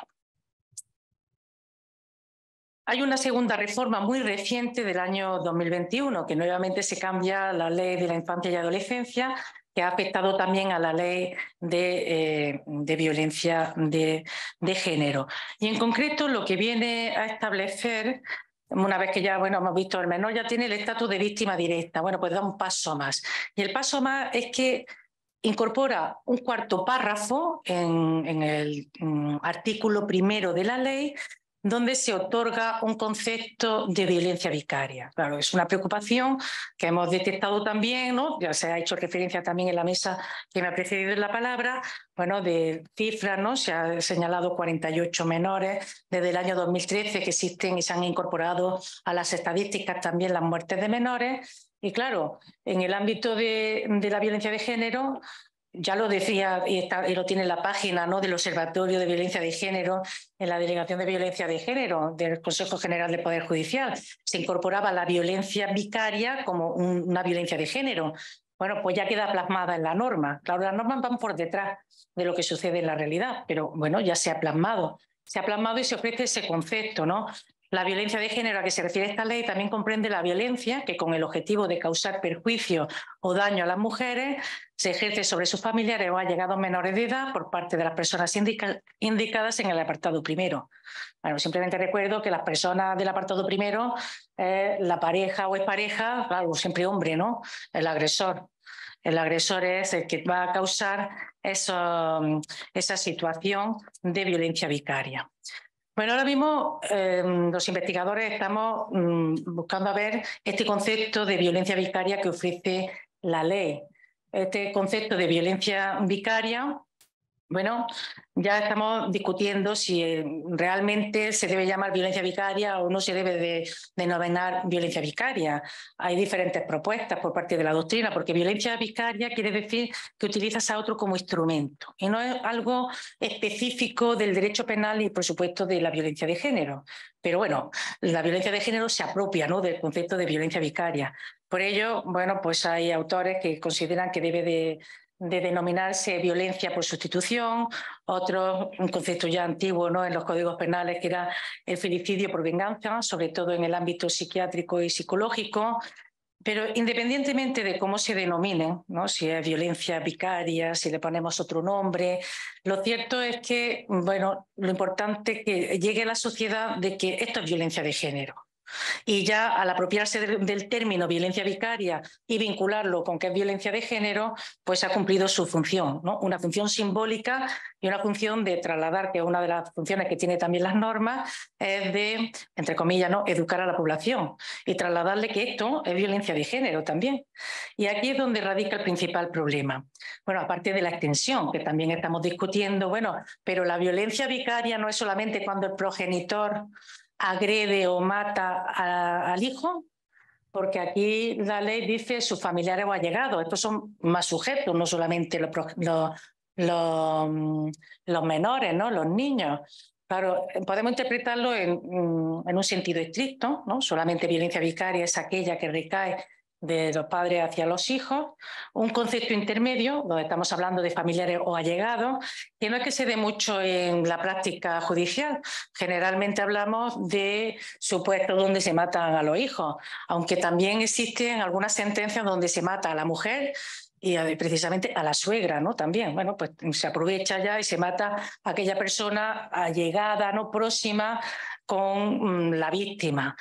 Hay una segunda reforma muy reciente del año dos mil veintiuno, que nuevamente se cambia la ley de la infancia y adolescencia, que ha afectado también a la ley de, eh, de violencia de, de género. Y en concreto lo que viene a establecer, una vez que ya, bueno, hemos visto el menor ya tiene el estatus de víctima directa, bueno, pues da un paso más. Y el paso más es que incorpora un cuarto párrafo en, en el um, artículo primero de la ley, donde se otorga un concepto de violencia vicaria. Claro, es una preocupación que hemos detectado también, ¿no?, ya se ha hecho referencia también en la mesa que me ha precedido en la palabra, bueno, de cifras, ¿no? Se ha señalado cuarenta y ocho menores desde el año dos mil trece que existen y se han incorporado a las estadísticas también las muertes de menores. Y claro, en el ámbito de, de la violencia de género, ya lo decía y, está, y lo tiene en la página, ¿no?, del Observatorio de Violencia de Género, en la Delegación de Violencia de Género del Consejo General del Poder Judicial, se incorporaba la violencia vicaria como un, una violencia de género. Bueno, pues ya queda plasmada en la norma. Claro, las normas van por detrás de lo que sucede en la realidad, pero bueno, ya se ha plasmado. Se ha plasmado y se ofrece ese concepto, ¿no? La violencia de género a que se refiere esta ley también comprende la violencia que, con el objetivo de causar perjuicio o daño a las mujeres, se ejerce sobre sus familiares o allegados menores de edad por parte de las personas indica indicadas en el apartado primero. Bueno, simplemente recuerdo que las personas del apartado primero, eh, la pareja o expareja, claro, siempre hombre, ¿no?, el agresor. El agresor es el que va a causar eso, esa situación de violencia vicaria. Bueno, ahora mismo eh, los investigadores estamos mm, buscando a ver este concepto de violencia vicaria que ofrece la ley. Este concepto de violencia vicaria, bueno, ya estamos discutiendo si realmente se debe llamar violencia vicaria o no se debe de denominar violencia vicaria. Hay diferentes propuestas por parte de la doctrina, porque violencia vicaria quiere decir que utilizas a otro como instrumento y no es algo específico del derecho penal y, por supuesto, de la violencia de género. Pero bueno, la violencia de género se apropia, ¿no?, del concepto de violencia vicaria. Por ello, bueno, pues hay autores que consideran que debe de de denominarse violencia por sustitución, otro, un concepto ya antiguo, ¿no?, en los códigos penales, que era el felicidio por venganza, sobre todo en el ámbito psiquiátrico y psicológico. Pero independientemente de cómo se denominen, ¿no?, si es violencia vicaria, si le ponemos otro nombre, lo cierto es que, bueno, lo importante es que llegue a la sociedad de que esto es violencia de género. Y ya al apropiarse del, del término violencia vicaria y vincularlo con que es violencia de género, pues ha cumplido su función, ¿no?, una función simbólica y una función de trasladar, que es una de las funciones que tiene también las normas, es de, entre comillas, ¿no?, educar a la población y trasladarle que esto es violencia de género también. Y aquí es donde radica el principal problema. Bueno, aparte de la extensión, que también estamos discutiendo, bueno, pero la violencia vicaria no es solamente cuando el progenitor agrede o mata a, al hijo, porque aquí la ley dice sus familiares o allegados. Estos son más sujetos, no solamente los, los, los, los menores, ¿no?, los niños. Claro, podemos interpretarlo en, en un sentido estricto, ¿no? Solamente violencia vicaria es aquella que recae de los padres hacia los hijos, un concepto intermedio, donde estamos hablando de familiares o allegados, que no es que se dé mucho en la práctica judicial. Generalmente hablamos de supuestos donde se matan a los hijos, aunque también existen algunas sentencias donde se mata a la mujer y precisamente a la suegra, ¿no?, también. Bueno, pues se aprovecha ya y se mata a aquella persona allegada, ¿no?, próxima con la víctima.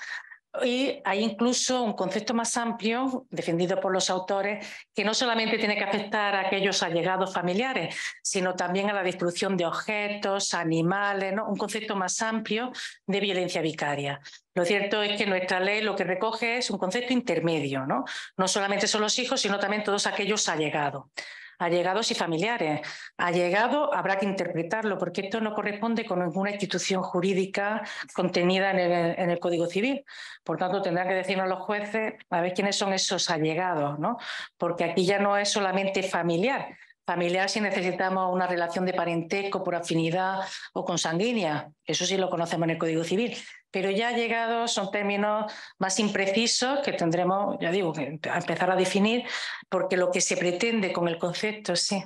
Y hay incluso un concepto más amplio, defendido por los autores, que no solamente tiene que afectar a aquellos allegados familiares, sino también a la destrucción de objetos, animales, ¿no?, un concepto más amplio de violencia vicaria. Lo cierto es que nuestra ley lo que recoge es un concepto intermedio, ¿no? No solamente son los hijos, sino también todos aquellos allegados. Allegados y familiares. Allegado habrá que interpretarlo, porque esto no corresponde con ninguna institución jurídica contenida en el, en el Código Civil. Por tanto, tendrán que decirnos los jueces a ver quiénes son esos allegados, ¿no? Porque aquí ya no es solamente familiar. Familiar si necesitamos una relación de parentesco por afinidad o consanguínea, eso sí lo conocemos en el Código Civil, pero ya allegados son términos más imprecisos que tendremos, ya digo, que empezar a definir, porque lo que se pretende con el concepto, sí.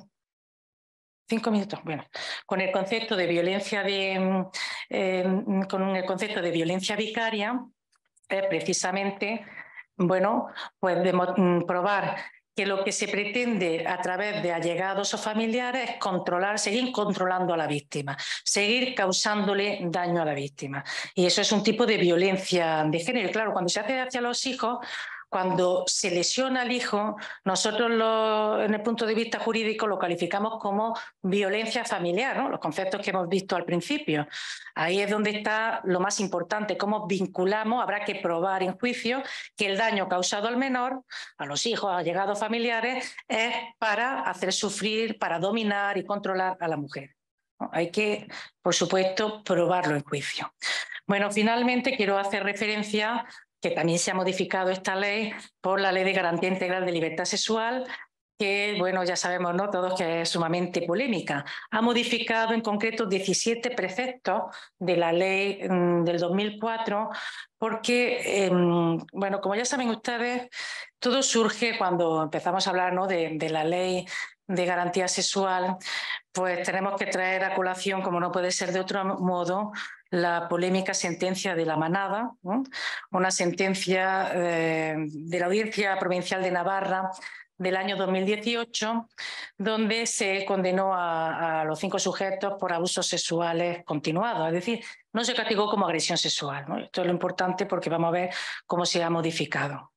Cinco minutos, bueno, con el concepto de violencia de, eh, con el concepto de violencia vicaria, es precisamente, bueno, pues de, probar que lo que se pretende a través de allegados o familiares es controlar, seguir controlando a la víctima, seguir causándole daño a la víctima. Y eso es un tipo de violencia de género. Y claro, cuando se hace hacia los hijos, cuando se lesiona al hijo, nosotros lo, en el punto de vista jurídico lo calificamos como violencia familiar, ¿no?, los conceptos que hemos visto al principio. Ahí es donde está lo más importante, cómo vinculamos, habrá que probar en juicio que el daño causado al menor, a los hijos, a allegados familiares, es para hacer sufrir, para dominar y controlar a la mujer. ¿No? Hay que, por supuesto, probarlo en juicio. Bueno, finalmente quiero hacer referencia que también se ha modificado esta ley por la Ley de Garantía Integral de Libertad Sexual, que, bueno, ya sabemos, ¿no?, todos que es sumamente polémica. Ha modificado en concreto diecisiete preceptos de la ley mmm, del dos mil cuatro porque, eh, bueno, como ya saben ustedes, todo surge cuando empezamos a hablar, ¿no?, de, de la ley de garantía sexual, pues tenemos que traer a colación, como no puede ser de otro modo, la polémica sentencia de La Manada, ¿no?, una sentencia eh, de la Audiencia Provincial de Navarra del año dos mil dieciocho, donde se condenó a, a los cinco sujetos por abusos sexuales continuados, es decir, no se castigó como agresión sexual, ¿no? Esto es lo importante porque vamos a ver cómo se ha modificado.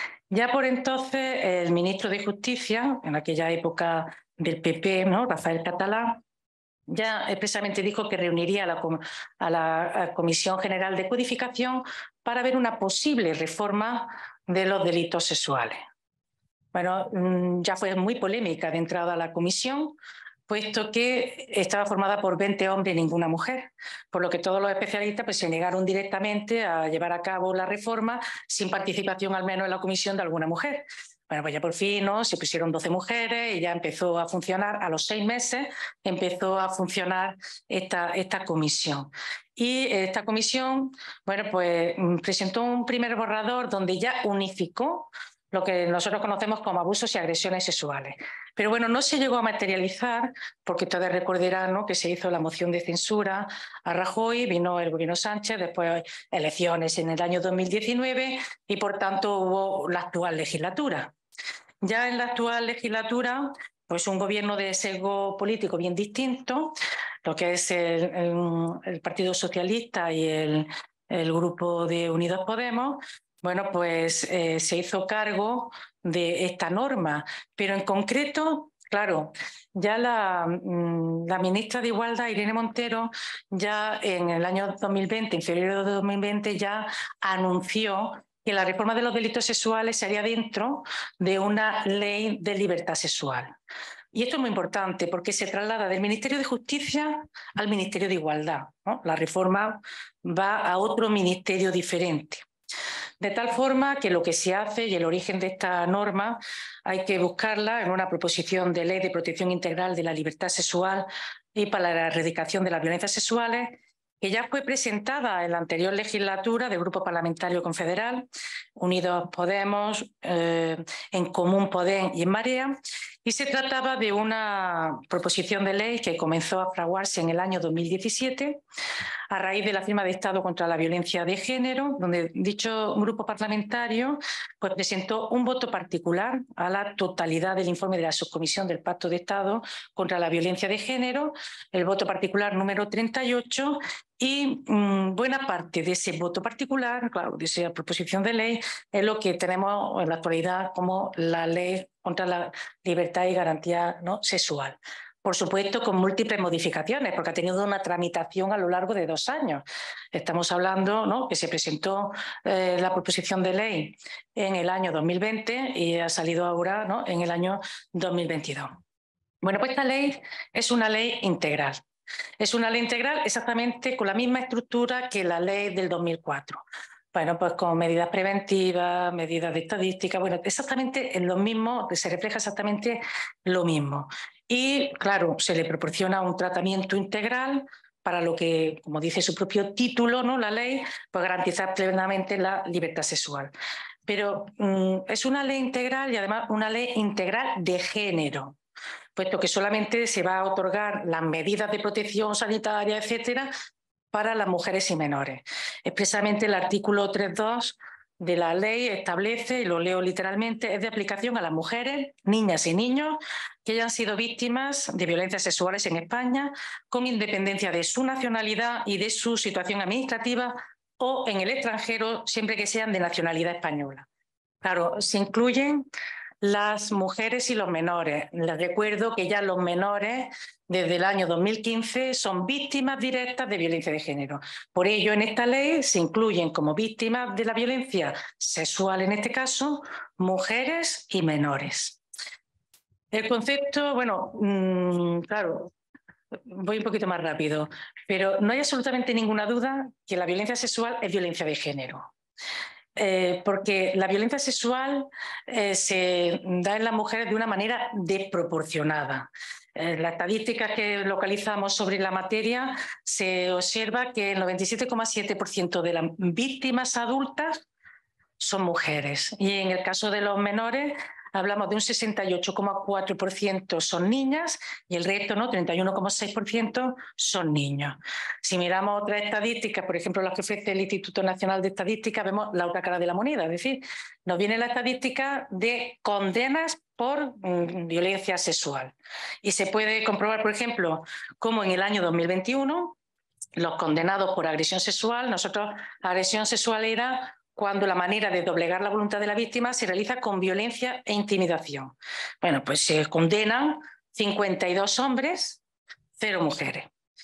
Ya por entonces el ministro de Justicia, en aquella época del P P, ¿no?, Rafael Catalá, ya expresamente dijo que reuniría a la, a la Comisión General de Codificación para ver una posible reforma de los delitos sexuales. Bueno, ya fue muy polémica de entrada a la comisión, puesto que estaba formada por veinte hombres y ninguna mujer, por lo que todos los especialistas pues, se negaron directamente a llevar a cabo la reforma sin participación al menos en la comisión de alguna mujer. Bueno, pues ya por fin, ¿no?, se pusieron doce mujeres y ya empezó a funcionar, a los seis meses empezó a funcionar esta, esta comisión. Y esta comisión, bueno, pues presentó un primer borrador donde ya unificó lo que nosotros conocemos como abusos y agresiones sexuales. Pero bueno, no se llegó a materializar porque ustedes recordarán, ¿no?, que se hizo la moción de censura a Rajoy, vino el gobierno Sánchez, después elecciones en el año dos mil diecinueve y por tanto hubo la actual legislatura. Ya en la actual legislatura, pues un gobierno de sesgo político bien distinto, lo que es el, el, el Partido Socialista y el, el grupo de Unidos Podemos, bueno, pues eh, se hizo cargo de esta norma, pero en concreto, claro, ya la, la ministra de Igualdad, Irene Montero, ya en el año dos mil veinte, en febrero de dos mil veinte, ya anunció que la reforma de los delitos sexuales se haría dentro de una ley de libertad sexual. Y esto es muy importante porque se traslada del Ministerio de Justicia al Ministerio de Igualdad, ¿no? La reforma va a otro ministerio diferente. De tal forma que lo que se hace y el origen de esta norma hay que buscarla en una proposición de ley de protección integral de la libertad sexual y para la erradicación de las violencias sexuales, que ya fue presentada en la anterior legislatura del Grupo Parlamentario Confederal, Unidos Podemos, eh, En Común Podem y En Marea, y se trataba de una proposición de ley que comenzó a fraguarse en el año dos mil diecisiete a raíz de la firma de Estado contra la violencia de género, donde dicho grupo parlamentario pues, presentó un voto particular a la totalidad del informe de la subcomisión del Pacto de Estado contra la violencia de género, el voto particular número treinta y ocho, y mmm, buena parte de ese voto particular, claro, de esa proposición de ley, es lo que tenemos en la actualidad como la ley contra la libertad y garantía, ¿no?, sexual. Por supuesto, con múltiples modificaciones, porque ha tenido una tramitación a lo largo de dos años. Estamos hablando, ¿no?, que se presentó eh, la proposición de ley en el año dos mil veinte y ha salido ahora, ¿no?, en el año dos mil veintidós. Bueno, pues esta ley es una ley integral. Es una ley integral exactamente con la misma estructura que la ley del dos mil cuatro. Bueno, pues con medidas preventivas, medidas de estadística, bueno, exactamente en lo mismo, se refleja exactamente lo mismo. Y, claro, se le proporciona un tratamiento integral para lo que, como dice su propio título, ¿no?, la ley, pues garantizar plenamente la libertad sexual. Pero mmm, es una ley integral y además una ley integral de género, puesto que solamente se va a otorgar las medidas de protección sanitaria, etcétera, para las mujeres y menores. Expresamente el artículo tres punto dos de la ley establece, y lo leo literalmente, es de aplicación a las mujeres, niñas y niños que hayan sido víctimas de violencias sexuales en España, con independencia de su nacionalidad y de su situación administrativa o en el extranjero, siempre que sean de nacionalidad española. Claro, se incluyen las mujeres y los menores. Les recuerdo que ya los menores, desde el año dos mil quince, son víctimas directas de violencia de género. Por ello, en esta ley se incluyen como víctimas de la violencia sexual, en este caso, mujeres y menores. El concepto, bueno, mmm, claro, voy un poquito más rápido, pero no hay absolutamente ninguna duda que la violencia sexual es violencia de género. Eh, porque la violencia sexual eh, se da en las mujeres de una manera desproporcionada. Eh, las estadísticas que localizamos sobre la materia se observa que el noventa y siete coma siete por ciento de las víctimas adultas son mujeres y en el caso de los menores hablamos de un sesenta y ocho coma cuatro por ciento son niñas y el resto, ¿no? treinta y uno coma seis por ciento son niños. Si miramos otras estadísticas, por ejemplo las que ofrece el Instituto Nacional de Estadística, vemos la otra cara de la moneda, es decir, nos viene la estadística de condenas por mmm, violencia sexual. Y se puede comprobar, por ejemplo, cómo en el año dos mil veintiuno los condenados por agresión sexual, nosotros agresión sexual era cuando la manera de doblegar la voluntad de la víctima se realiza con violencia e intimidación. Bueno, pues se condenan cincuenta y dos hombres, cero mujeres.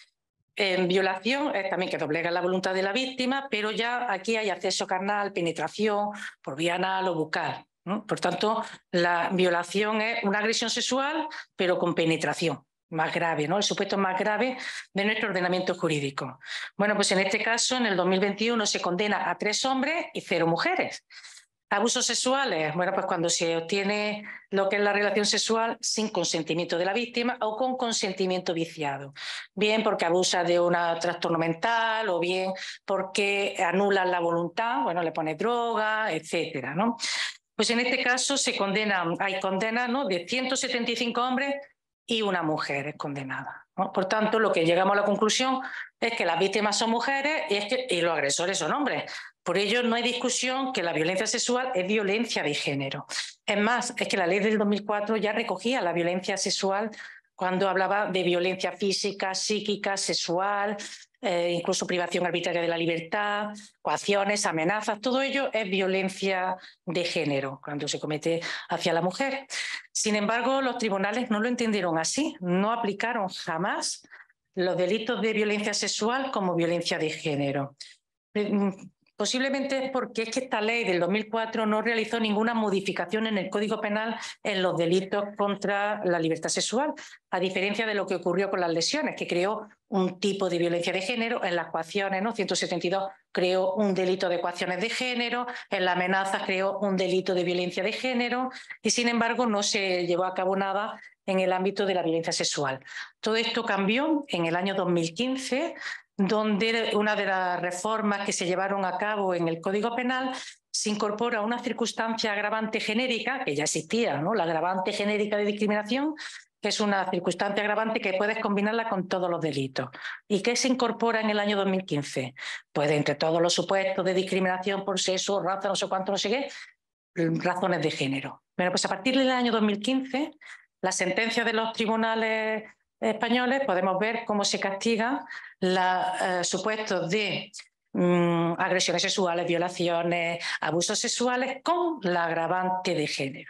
En violación es también que doblega la voluntad de la víctima, pero ya aquí hay acceso carnal, penetración por vía anal o bucal, ¿no? Por tanto, la violación es una agresión sexual, pero con penetración. Más grave, ¿no? El supuesto más grave de nuestro ordenamiento jurídico. Bueno, pues en este caso, en el dos mil veintiuno, se condena a tres hombres y cero mujeres. Abusos sexuales, bueno, pues cuando se obtiene lo que es la relación sexual sin consentimiento de la víctima o con consentimiento viciado. Bien porque abusa de un trastorno mental o bien porque anulan la voluntad, bueno, le pone droga, etcétera, ¿no? Pues en este caso se condenan, hay condenas, ¿no?, de ciento setenta y cinco hombres y una mujer es condenada, ¿no? Por tanto, lo que llegamos a la conclusión es que las víctimas son mujeres y, es que, y los agresores son hombres. Por ello, no hay discusión que la violencia sexual es violencia de género. Es más, es que la ley del dos mil cuatro ya recogía la violencia sexual cuando hablaba de violencia física, psíquica, sexual, eh, incluso privación arbitraria de la libertad, coacciones, amenazas, todo ello es violencia de género cuando se comete hacia la mujer. Sin embargo, los tribunales no lo entendieron así, no aplicaron jamás los delitos de violencia sexual como violencia de género. Posiblemente es porque es que esta ley del dos mil cuatro no realizó ninguna modificación en el Código Penal en los delitos contra la libertad sexual, a diferencia de lo que ocurrió con las lesiones, que creó un tipo de violencia de género, en las coacciones, ¿no? ciento setenta y dos creó un delito de coacciones de género, en la amenaza creó un delito de violencia de género y, sin embargo, no se llevó a cabo nada en el ámbito de la violencia sexual. Todo esto cambió en el año dos mil quince, donde una de las reformas que se llevaron a cabo en el Código Penal se incorpora una circunstancia agravante genérica, que ya existía, ¿no?, la agravante genérica de discriminación, que es una circunstancia agravante que puedes combinarla con todos los delitos. ¿Y qué se incorpora en el año dos mil quince? Pues entre todos los supuestos de discriminación por sexo, raza, no sé cuánto, no sé qué, razones de género. Bueno, pues a partir del año dos mil quince, las sentencias de los tribunales españoles podemos ver cómo se castigan los eh, supuestos de mmm, agresiones sexuales, violaciones, abusos sexuales con la agravante de género.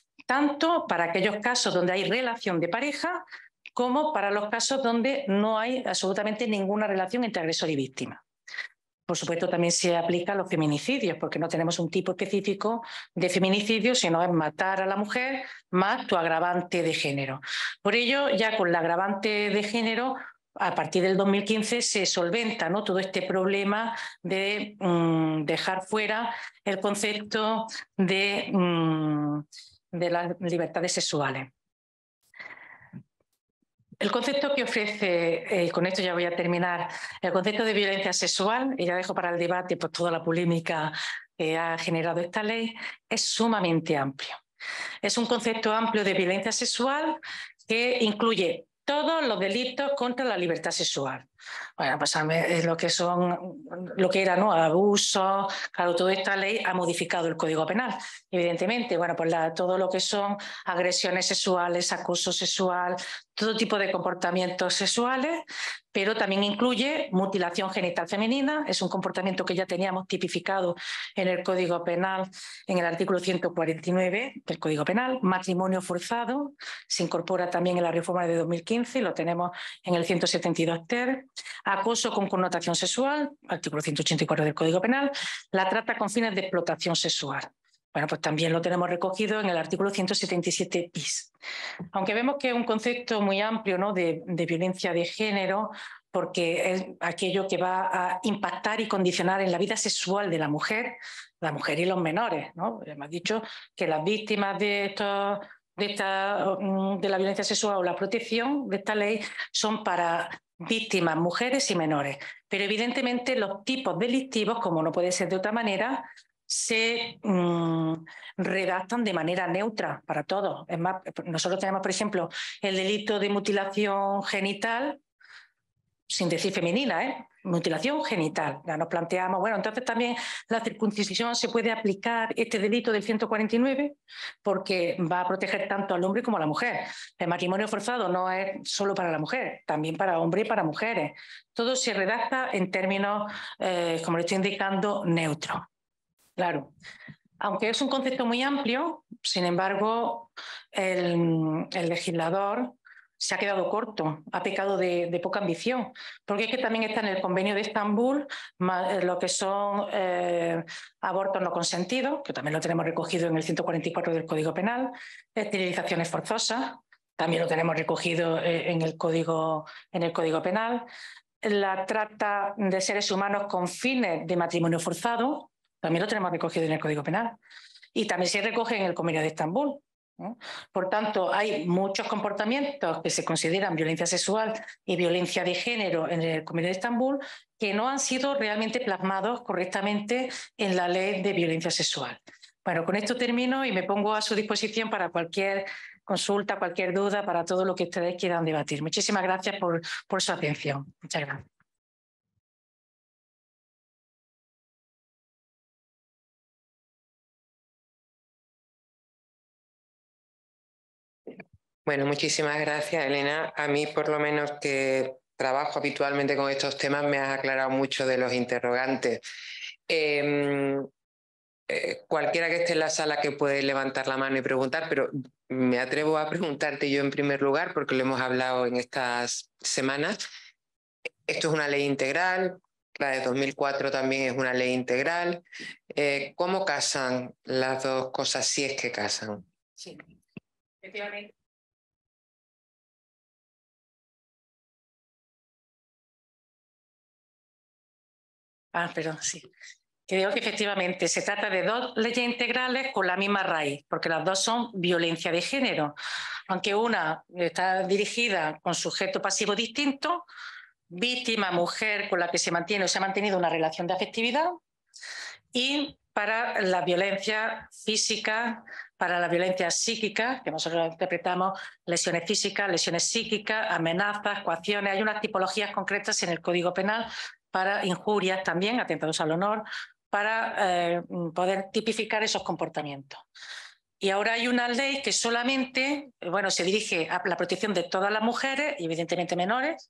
Tanto para aquellos casos donde hay relación de pareja como para los casos donde no hay absolutamente ninguna relación entre agresor y víctima. Por supuesto, también se aplica a los feminicidios, porque no tenemos un tipo específico de feminicidio, sino es matar a la mujer más tu agravante de género. Por ello, ya con la agravante de género, a partir del dos mil quince se solventa, ¿no?, todo este problema de mmm, dejar fuera el concepto de, mmm, de las libertades sexuales. El concepto que ofrece, eh, con esto ya voy a terminar, el concepto de violencia sexual, y ya dejo para el debate pues, toda la polémica que ha generado esta ley, es sumamente amplio. Es un concepto amplio de violencia sexual que incluye todos los delitos contra la libertad sexual. Bueno, pues lo que son, lo que era, ¿no?, abuso, claro, toda esta ley ha modificado el Código Penal. Evidentemente, bueno, pues la, todo lo que son agresiones sexuales, acoso sexual, todo tipo de comportamientos sexuales, pero también incluye mutilación genital femenina, es un comportamiento que ya teníamos tipificado en el Código Penal, en el artículo ciento cuarenta y nueve del Código Penal, matrimonio forzado, se incorpora también en la reforma de dos mil quince, lo tenemos en el ciento setenta y dos ter, acoso con connotación sexual, artículo ciento ochenta y cuatro del Código Penal, la trata con fines de explotación sexual. Bueno, pues también lo tenemos recogido en el artículo ciento setenta y siete bis. Aunque vemos que es un concepto muy amplio, ¿no?, de, de violencia de género, porque es aquello que va a impactar y condicionar en la vida sexual de la mujer, la mujer y los menores, ¿no? Hemos dicho que las víctimas de, estos, de, esta, de la violencia sexual o la protección de esta ley son para víctimas, mujeres y menores. Pero evidentemente los tipos delictivos, como no puede ser de otra manera, se mmm, redactan de manera neutra para todos. Es más, nosotros tenemos, por ejemplo, el delito de mutilación genital, sin decir femenina, ¿eh? Mutilación genital. Ya nos planteamos, bueno, entonces también la circuncisión se puede aplicar este delito del ciento cuarenta y nueve porque va a proteger tanto al hombre como a la mujer. El matrimonio forzado no es solo para la mujer, también para hombres y para mujeres. Todo se redacta en términos, eh, como le estoy indicando, neutros. Claro. Aunque es un concepto muy amplio, sin embargo, el, el legislador se ha quedado corto, ha pecado de, de poca ambición, porque es que también está en el Convenio de Estambul lo que son eh, abortos no consentidos, que también lo tenemos recogido en el ciento cuarenta y cuatro del Código Penal, esterilizaciones forzosas, también lo tenemos recogido en el Código, en el Código Penal, la trata de seres humanos con fines de matrimonio forzado, también lo tenemos recogido en el Código Penal, y también se recoge en el Convenio de Estambul. ¿No? Por tanto, hay muchos comportamientos que se consideran violencia sexual y violencia de género en el Convenio de Estambul que no han sido realmente plasmados correctamente en la ley de violencia sexual. Bueno, con esto termino y me pongo a su disposición para cualquier consulta, cualquier duda, para todo lo que ustedes quieran debatir. Muchísimas gracias por, por su atención. Muchas gracias. Bueno, muchísimas gracias, Elena. A mí, por lo menos que trabajo habitualmente con estos temas, me has aclarado mucho de los interrogantes. Eh, eh, cualquiera que esté en la sala que puede levantar la mano y preguntar, pero me atrevo a preguntarte yo en primer lugar, porque lo hemos hablado en estas semanas. Esto es una ley integral, la de dos mil cuatro también es una ley integral. Eh, ¿Cómo casan las dos cosas si es que casan? Sí, efectivamente. Ah, perdón, sí. Que digo que efectivamente se trata de dos leyes integrales con la misma raíz, porque las dos son violencia de género, aunque una está dirigida con sujeto pasivo distinto, víctima, mujer con la que se mantiene o se ha mantenido una relación de afectividad, y para la violencia física, para la violencia psíquica, que nosotros interpretamos lesiones físicas, lesiones psíquicas, amenazas, coacciones. Hay unas tipologías concretas en el Código Penal para injurias también, atentados al honor, para eh, poder tipificar esos comportamientos. Y ahora hay una ley que solamente, bueno, se dirige a la protección de todas las mujeres y evidentemente menores,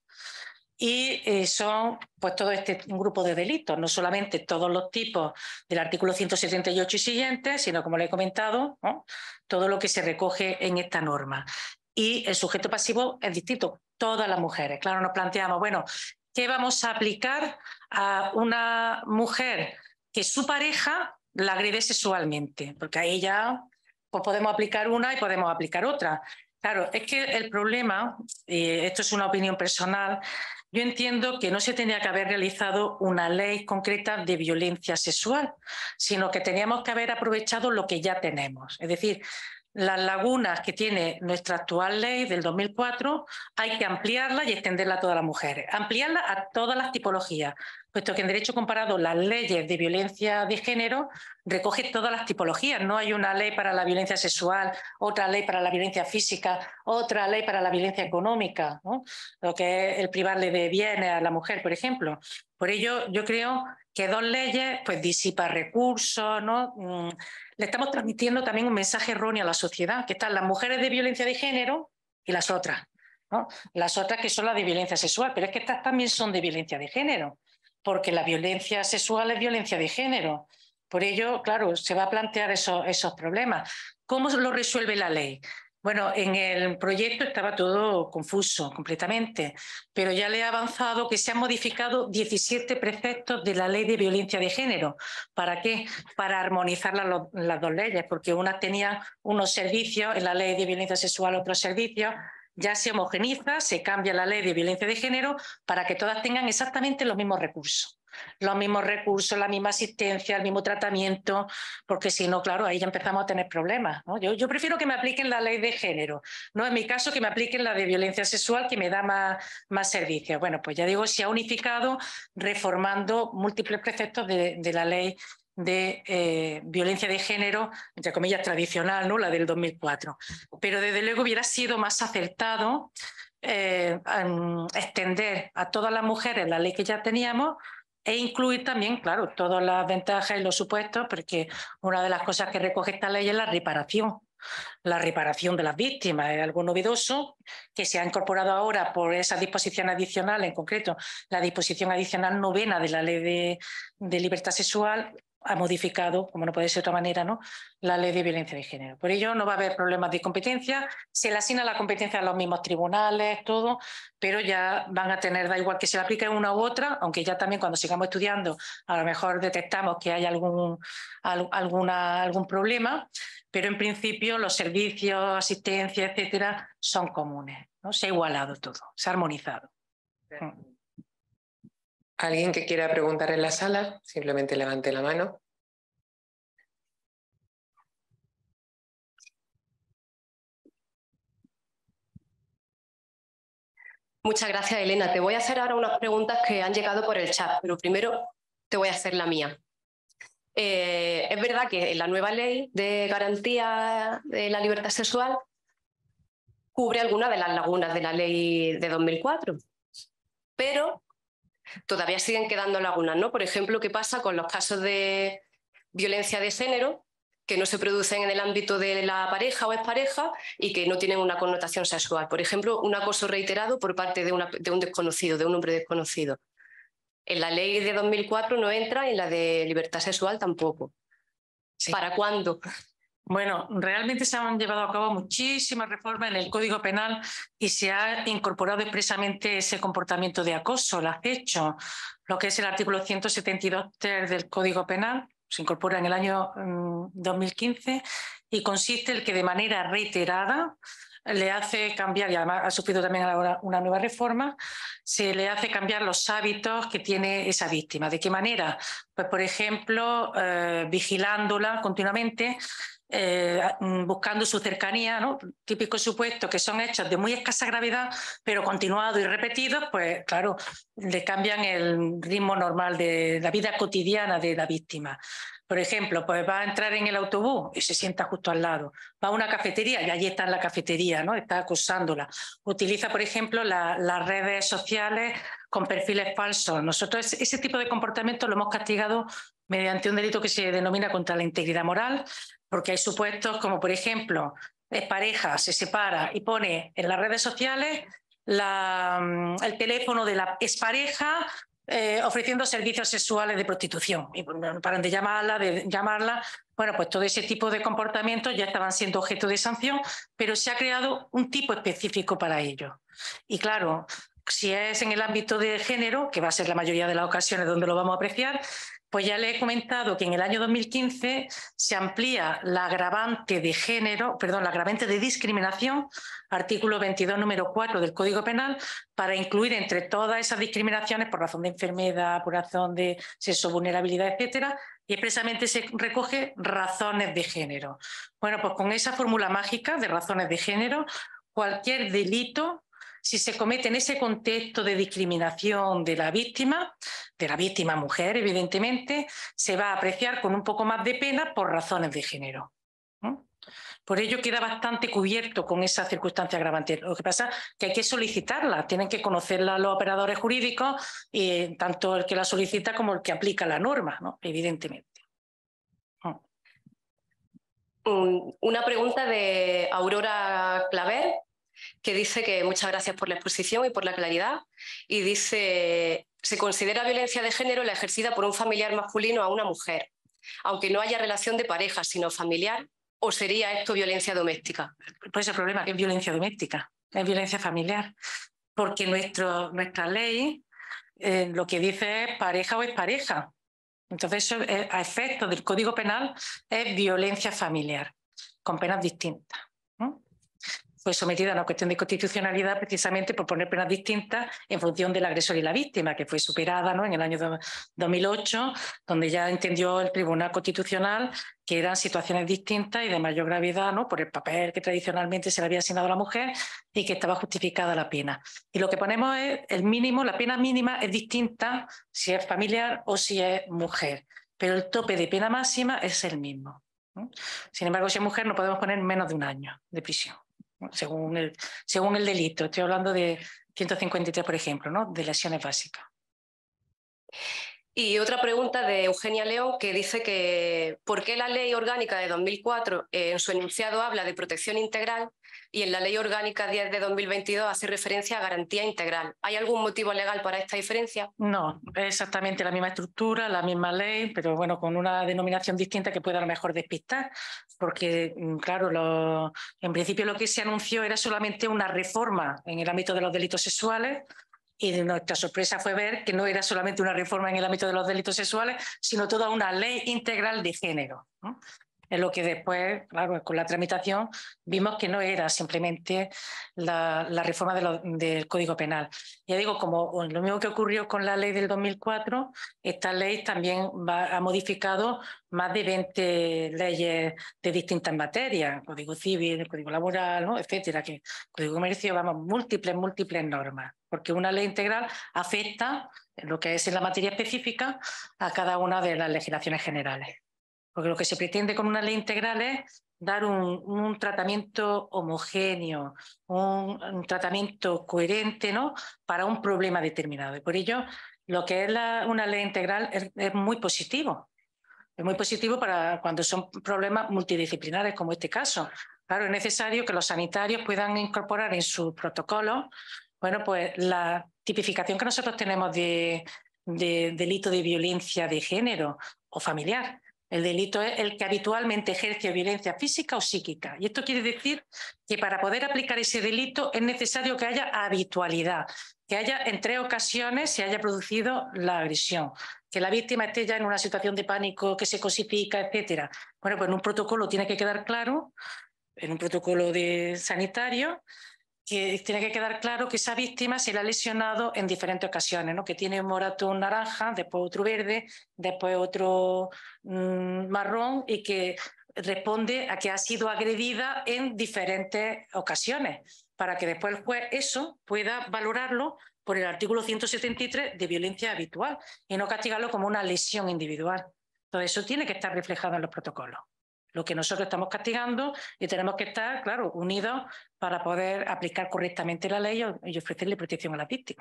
y eh, son pues todo este grupo de delitos, no solamente todos los tipos del artículo ciento setenta y ocho y siguientes, sino, como le he comentado, ¿no? Todo lo que se recoge en esta norma. Y el sujeto pasivo es distinto, todas las mujeres. Claro, nos planteamos, bueno, ¿qué vamos a aplicar a una mujer que su pareja la agrede sexualmente? Porque ahí ya pues podemos aplicar una y podemos aplicar otra. Claro, es que el problema, y esto es una opinión personal, yo entiendo que no se tenía que haber realizado una ley concreta de violencia sexual, sino que teníamos que haber aprovechado lo que ya tenemos. Es decir, las lagunas que tiene nuestra actual ley del dos mil cuatro hay que ampliarla y extenderla a todas las mujeres, ampliarla a todas las tipologías, puesto que en derecho comparado las leyes de violencia de género recogen todas las tipologías. No hay una ley para la violencia sexual, otra ley para la violencia física, otra ley para la violencia económica, ¿no? Lo que es el privarle de bienes a la mujer, por ejemplo. Por ello, yo creo que dos leyes pues disipan recursos, ¿no? Mm, le estamos transmitiendo también un mensaje erróneo a la sociedad, que están las mujeres de violencia de género y las otras, ¿no? Las otras que son las de violencia sexual, pero es que estas también son de violencia de género, porque la violencia sexual es violencia de género. Por ello, claro, se va a plantear esos, esos problemas. ¿Cómo lo resuelve la ley? Bueno, en el proyecto estaba todo confuso completamente, pero ya le he avanzado que se han modificado diecisiete preceptos de la ley de violencia de género. ¿Para qué? Para armonizar las, las dos leyes, porque unas tenían unos servicios, en la ley de violencia sexual otros servicios, ya se homogeniza, se cambia la ley de violencia de género para que todas tengan exactamente los mismos recursos. Los mismos recursos, la misma asistencia, el mismo tratamiento, porque si no, claro, ahí ya empezamos a tener problemas, ¿no? Yo, yo prefiero que me apliquen la ley de género, no en mi caso que me apliquen la de violencia sexual, que me da más, más servicios. Bueno, pues ya digo, se ha unificado reformando múltiples preceptos de, de la ley de eh, violencia de género, entre comillas tradicional, ¿no? La del dos mil cuatro. Pero desde luego hubiera sido más acertado eh, extender a todas las mujeres la ley que ya teníamos e incluir también, claro, todas las ventajas y los supuestos, porque una de las cosas que recoge esta ley es la reparación. La reparación de las víctimas es algo novedoso que se ha incorporado ahora por esa disposición adicional, en concreto la disposición adicional novena de la Ley de, de Libertad Sexual, ha modificado, como no puede ser de otra manera, ¿no?, la Ley de Violencia de Género. Por ello no va a haber problemas de competencia, se le asigna la competencia a los mismos tribunales, todo, pero ya van a tener, da igual que se le aplique una u otra, aunque ya también cuando sigamos estudiando a lo mejor detectamos que hay algún, alguna, algún problema, pero en principio los servicios, asistencia, etcétera, son comunes, ¿no? Se ha igualado todo, se ha armonizado. ¿Alguien que quiera preguntar en la sala? Simplemente levante la mano. Muchas gracias, Elena. Te voy a hacer ahora unas preguntas que han llegado por el chat, pero primero te voy a hacer la mía. Eh, es verdad que la nueva ley de garantía de la libertad sexual cubre algunas de las lagunas de la ley de dos mil cuatro, pero todavía siguen quedando lagunas, ¿no? Por ejemplo, ¿qué pasa con los casos de violencia de género que no se producen en el ámbito de la pareja o expareja y que no tienen una connotación sexual? Por ejemplo, un acoso reiterado por parte de, una, de un desconocido, de un hombre desconocido. En la ley de dos mil cuatro no entra y en la de libertad sexual tampoco. Sí. ¿Para cuándo? Bueno, realmente se han llevado a cabo muchísimas reformas en el Código Penal y se ha incorporado expresamente ese comportamiento de acoso, el acecho, lo que es el artículo ciento setenta y dos ter del Código Penal, se incorpora en el año um, dos mil quince y consiste en que de manera reiterada le hace cambiar, y además ha sufrido también ahora una nueva reforma, se le hace cambiar los hábitos que tiene esa víctima. ¿De qué manera? Pues, por ejemplo, eh, vigilándola continuamente, Eh, buscando su cercanía, ¿no? Típicos supuestos que son hechos de muy escasa gravedad, pero continuados y repetidos, pues claro, le cambian el ritmo normal de la vida cotidiana de la víctima. Por ejemplo, pues va a entrar en el autobús y se sienta justo al lado. Va a una cafetería y allí está en la cafetería, ¿no? Está acosándola. Utiliza, por ejemplo, la, las redes sociales con perfiles falsos. Nosotros ese tipo de comportamiento lo hemos castigado mediante un delito que se denomina contra la integridad moral, porque hay supuestos como, por ejemplo, es pareja, se separa y pone en las redes sociales la, el teléfono de la expareja eh, ofreciendo servicios sexuales de prostitución. Y paran de llamarla, de llamarla. Bueno, pues todo ese tipo de comportamientos ya estaban siendo objeto de sanción, pero se ha creado un tipo específico para ello. Y claro, si es en el ámbito de género, que va a ser la mayoría de las ocasiones donde lo vamos a apreciar, pues ya le he comentado que en el año dos mil quince se amplía la agravante de género, perdón, la agravante de discriminación, artículo veintidós, número cuatro del Código Penal, para incluir entre todas esas discriminaciones por razón de enfermedad, por razón de sexo, vulnerabilidad, etcétera, y expresamente se recoge razones de género. Bueno, pues con esa fórmula mágica de razones de género, cualquier delito, si se comete en ese contexto de discriminación de la víctima, de la víctima mujer, evidentemente, se va a apreciar con un poco más de pena por razones de género. ¿no? Por ello queda bastante cubierto con esa circunstancia agravante. Lo que pasa es que hay que solicitarla, tienen que conocerla los operadores jurídicos, y tanto el que la solicita como el que aplica la norma, ¿no? Evidentemente. ¿no? Una pregunta de Aurora Claver, que dice que muchas gracias por la exposición y por la claridad, y dice: se considera violencia de género la ejercida por un familiar masculino a una mujer, aunque no haya relación de pareja, sino familiar, ¿o sería esto violencia doméstica? Pues el problema es que es violencia doméstica, es violencia familiar, porque nuestro, nuestra ley eh, lo que dice es pareja o expareja. Entonces, eso, eh, a efectos del Código Penal, es violencia familiar, con penas distintas. ¿no? fue sometida a una cuestión de constitucionalidad precisamente por poner penas distintas en función del agresor y la víctima, que fue superada, ¿no?, en el año dos mil ocho, donde ya entendió el Tribunal Constitucional que eran situaciones distintas y de mayor gravedad, ¿no?, por el papel que tradicionalmente se le había asignado a la mujer y que estaba justificada la pena. Y lo que ponemos es el mínimo, la pena mínima es distinta si es familiar o si es mujer, pero el tope de pena máxima es el mismo. Sin embargo, si es mujer no podemos poner menos de un año de prisión, ¿no?, según el, según el delito. Estoy hablando de ciento cincuenta y tres, por ejemplo, ¿no?, de lesiones básicas. Y otra pregunta de Eugenia León, que dice que ¿por qué la Ley Orgánica de dos mil cuatro eh, en su enunciado habla de protección integral y en la Ley Orgánica diez de dos mil veintidós hace referencia a garantía integral? ¿Hay algún motivo legal para esta diferencia? No, es exactamente la misma estructura, la misma ley, pero bueno, con una denominación distinta que puede a lo mejor despistar, porque claro, lo, en principio lo que se anunció era solamente una reforma en el ámbito de los delitos sexuales. Y nuestra sorpresa fue ver que no era solamente una reforma en el ámbito de los delitos sexuales, sino toda una ley integral de género, ¿no? Es lo que después, claro, con la tramitación vimos que no era simplemente la, la reforma de lo, del Código Penal. Ya digo, como lo mismo que ocurrió con la ley del dos mil cuatro, esta ley también va, ha modificado más de veinte leyes de distintas materias, el Código Civil, el Código Laboral, ¿no?, etcétera, que el Código de Comercio, vamos, múltiples, múltiples normas, porque una ley integral afecta lo que es en la materia específica a cada una de las legislaciones generales. Porque lo que se pretende con una ley integral es dar un, un tratamiento homogéneo, un, un tratamiento coherente, ¿no?, para un problema determinado. Y por ello, lo que es la, una ley integral es, es muy positivo. Es muy positivo para cuando son problemas multidisciplinares, como este caso. Claro, es necesario que los sanitarios puedan incorporar en sus protocolos, bueno, pues la tipificación que nosotros tenemos de, de delito de violencia de género o familiar. El delito es el que habitualmente ejerce violencia física o psíquica. Y esto quiere decir que para poder aplicar ese delito es necesario que haya habitualidad, que haya en tres ocasiones se haya producido la agresión, que la víctima esté ya en una situación de pánico, que se cosifica, etcétera. Bueno, pues en un protocolo tiene que quedar claro, en un protocolo de sanitario, que tiene que quedar claro que esa víctima se la ha lesionado en diferentes ocasiones, ¿no?, que tiene un moratón naranja, después otro verde, después otro mmm, marrón, y que responde a que ha sido agredida en diferentes ocasiones, para que después el juez eso pueda valorarlo por el artículo ciento setenta y tres de violencia habitual y no castigarlo como una lesión individual. Todo eso tiene que estar reflejado en los protocolos. Lo que nosotros estamos castigando, y tenemos que estar, claro, unidos para poder aplicar correctamente la ley y ofrecerle protección a las víctimas.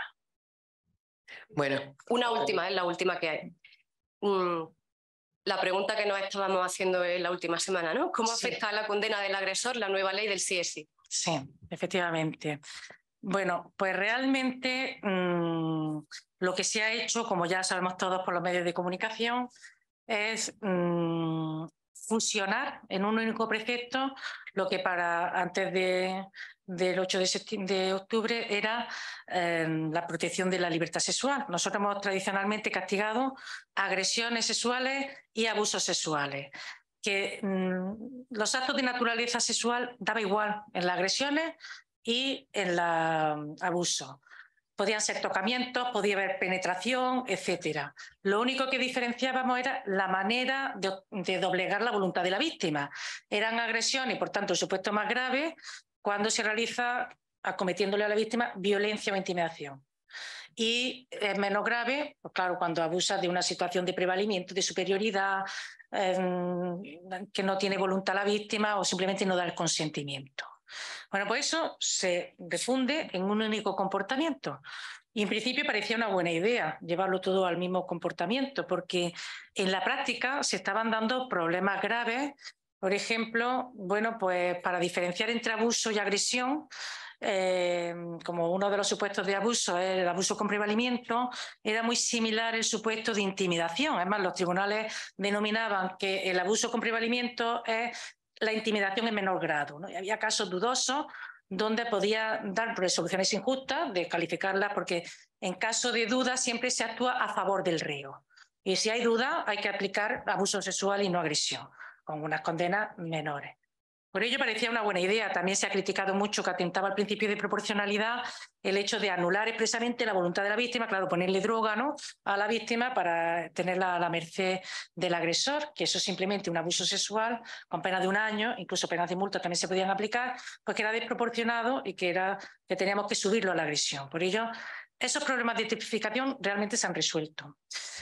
Bueno, una última, es la última que hay. Mm, la pregunta que nos estábamos haciendo en la última semana, ¿no? ¿Cómo Sí. afecta a la condena del agresor la nueva ley del sí es sí? Sí, efectivamente. Bueno, pues realmente mmm, lo que se ha hecho, como ya sabemos todos por los medios de comunicación, es mmm, fusionar en un único precepto lo que para antes de, del ocho de octubre era eh, la protección de la libertad sexual. Nosotros hemos tradicionalmente castigado agresiones sexuales y abusos sexuales. Que mmm, los actos de naturaleza sexual daba igual en las agresiones y en el abuso. Podían ser tocamientos, podía haber penetración, etcétera. Lo único que diferenciábamos era la manera de, de doblegar la voluntad de la víctima. Eran agresiones y, por tanto, el supuesto más grave cuando se realiza acometiéndole a la víctima violencia o intimidación. Y es menos grave, pues claro, cuando abusa de una situación de prevalimiento, de superioridad, eh, que no tiene voluntad la víctima o simplemente no da el consentimiento. Bueno, pues eso se refunde en un único comportamiento. Y en principio parecía una buena idea llevarlo todo al mismo comportamiento, porque en la práctica se estaban dando problemas graves. Por ejemplo, bueno, pues para diferenciar entre abuso y agresión, eh, como uno de los supuestos de abuso es el abuso con prevalimiento, era muy similar el supuesto de intimidación. Además, los tribunales denominaban que el abuso con prevalimiento es la intimidación en menor grado, ¿no? Y había casos dudosos donde podía dar resoluciones injustas, descalificarlas, porque en caso de duda siempre se actúa a favor del reo. Y si hay duda hay que aplicar abuso sexual y no agresión, con unas condenas menores. Por ello parecía una buena idea. También se ha criticado mucho que atentaba al principio de proporcionalidad el hecho de anular expresamente la voluntad de la víctima, claro, ponerle droga, ¿no?, a la víctima para tenerla a la merced del agresor, que eso es simplemente un abuso sexual con pena de un año, incluso penas de multa también se podían aplicar, pues que era desproporcionado y que, era, que teníamos que subirlo a la agresión. Por ello, esos problemas de tipificación realmente se han resuelto.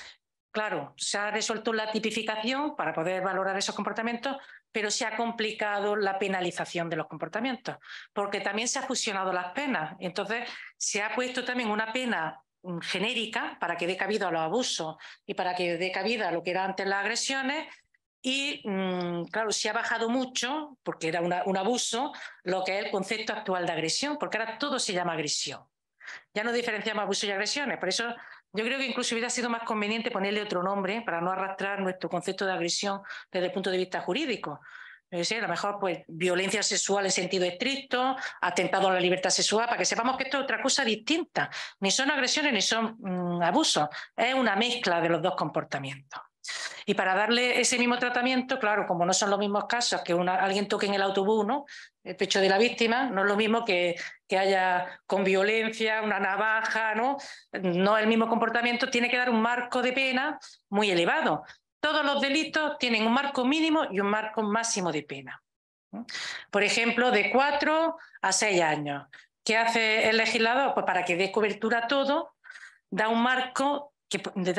Claro, se ha resuelto la tipificación para poder valorar esos comportamientos, pero se ha complicado la penalización de los comportamientos, porque también se han fusionado las penas. Entonces, se ha puesto también una pena genérica para que dé cabida a los abusos y para que dé cabida a lo que era antes las agresiones. Y, mmm, claro, se ha bajado mucho, porque era una, un abuso, lo que es el concepto actual de agresión, porque ahora todo se llama agresión. Ya no diferenciamos abusos y agresiones. Por eso yo creo que incluso hubiera sido más conveniente ponerle otro nombre para no arrastrar nuestro concepto de agresión desde el punto de vista jurídico. Es decir, a lo mejor pues, violencia sexual en sentido estricto, atentado a la libertad sexual, para que sepamos que esto es otra cosa distinta. Ni son agresiones ni son mmm, abusos. Es una mezcla de los dos comportamientos. Y para darle ese mismo tratamiento, claro, como no son los mismos casos que una, alguien toque en el autobús, ¿no?, el pecho de la víctima, no es lo mismo que, que haya con violencia, una navaja, ¿no? No es el mismo comportamiento, tiene que dar un marco de pena muy elevado. Todos los delitos tienen un marco mínimo y un marco máximo de pena. Por ejemplo, de cuatro a seis años. ¿Qué hace el legislador? Pues para que dé cobertura a todo, da un marco que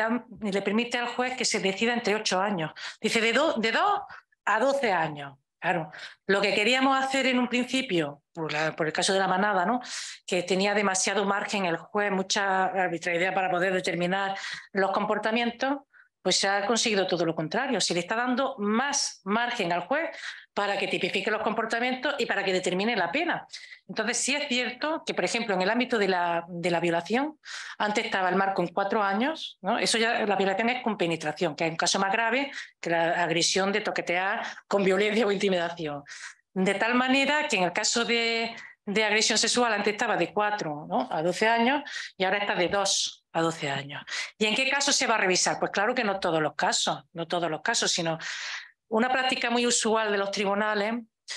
le permite al juez que se decida entre ocho años. Dice de dos de dos a doce años. Claro, lo que queríamos hacer en un principio, por, la, por el caso de la manada, ¿no?, que tenía demasiado margen el juez, mucha arbitrariedad para poder determinar los comportamientos, pues se ha conseguido todo lo contrario. Se le está dando más margen al juez para que tipifique los comportamientos y para que determine la pena. Entonces, sí es cierto que, por ejemplo, en el ámbito de la, de la violación, antes estaba el marco en cuatro años, ¿no? Eso ya, la violación es con penetración, que es un caso más grave que la agresión de toquetear con violencia o intimidación. De tal manera que en el caso de, de agresión sexual antes estaba de cuatro, ¿no?, a doce años y ahora está de dos a doce años. ¿Y en qué caso se va a revisar? Pues claro que no todos los casos, no todos los casos, sino una práctica muy usual de los tribunales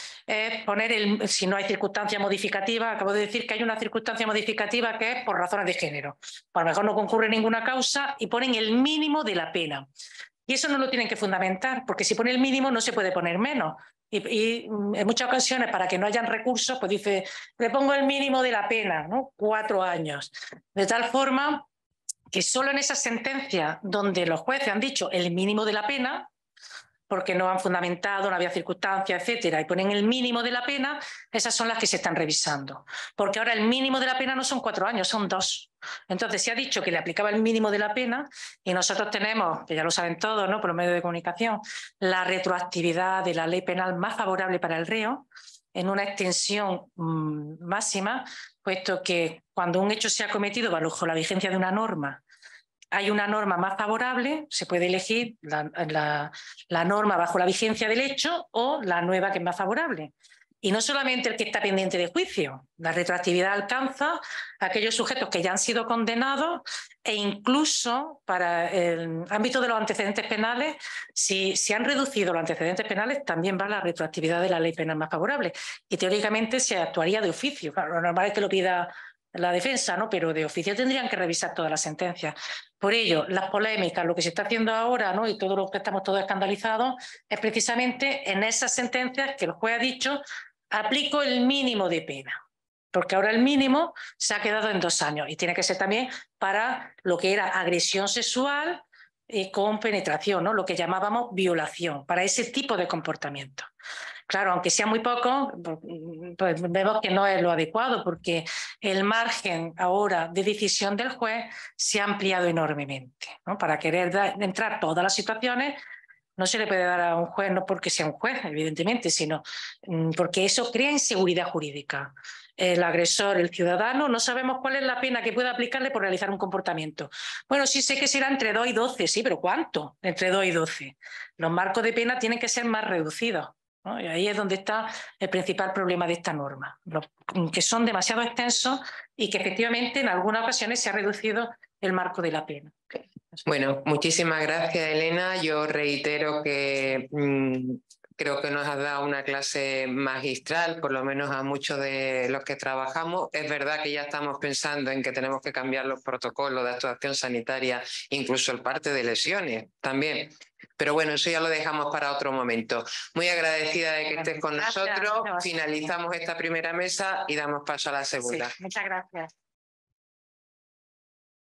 es poner, el, si no hay circunstancia modificativa, acabo de decir que hay una circunstancia modificativa que es por razones de género. A lo mejor no concurre ninguna causa y ponen el mínimo de la pena. Y eso no lo tienen que fundamentar, porque si pone el mínimo no se puede poner menos. Y, y en muchas ocasiones, para que no hayan recursos, pues dice, le pongo el mínimo de la pena, ¿no?, cuatro años. De tal forma que solo en esas sentencias donde los jueces han dicho el mínimo de la pena, porque no han fundamentado, no había circunstancias, etcétera, y ponen el mínimo de la pena, esas son las que se están revisando. Porque ahora el mínimo de la pena no son cuatro años, son dos. Entonces se ha dicho que le aplicaba el mínimo de la pena y nosotros tenemos, que ya lo saben todos, ¿no?, por los medios de comunicación, la retroactividad de la ley penal más favorable para el reo, en una extensión mmm, máxima, puesto que cuando un hecho se ha cometido bajo la vigencia de una norma, hay una norma más favorable, se puede elegir la, la, la norma bajo la vigencia del hecho o la nueva que es más favorable. Y no solamente el que está pendiente de juicio, la retroactividad alcanza a aquellos sujetos que ya han sido condenados e incluso para el ámbito de los antecedentes penales, si se han reducido los antecedentes penales, también va la retroactividad de la ley penal más favorable. Y teóricamente se actuaría de oficio. Claro, lo normal es que lo pida la defensa, ¿no?, pero de oficio tendrían que revisar todas las sentencias. Por ello, las polémicas, lo que se está haciendo ahora, ¿no?, y todo lo que estamos todos escandalizados, es precisamente en esas sentencias que el juez ha dicho aplico el mínimo de pena, porque ahora el mínimo se ha quedado en dos años y tiene que ser también para lo que era agresión sexual eh, con penetración, ¿no?, lo que llamábamos violación, para ese tipo de comportamiento. Claro, aunque sea muy poco, pues vemos que no es lo adecuado porque el margen ahora de decisión del juez se ha ampliado enormemente, ¿no? Para querer dar, entrar todas las situaciones, no se le puede dar a un juez no porque sea un juez, evidentemente, sino porque eso crea inseguridad jurídica. El agresor, el ciudadano, no sabemos cuál es la pena que pueda aplicarle por realizar un comportamiento. Bueno, sí sé que será entre dos y doce, sí, pero ¿cuánto? Entre dos y doce. Los marcos de pena tienen que ser más reducidos, ¿no? Y ahí es donde está el principal problema de esta norma, los, que son demasiado extensos y que efectivamente en algunas ocasiones se ha reducido el marco de la pena. Bueno, muchísimas gracias, Elena. Yo reitero que mmm, Creo que nos has dado una clase magistral, por lo menos a muchos de los que trabajamos. Es verdad que ya estamos pensando en que tenemos que cambiar los protocolos de actuación sanitaria, incluso el parte de lesiones también. Pero bueno, eso ya lo dejamos para otro momento. Muy agradecida de que estés con nosotros. Finalizamos esta primera mesa y damos paso a la segunda. Sí, muchas gracias.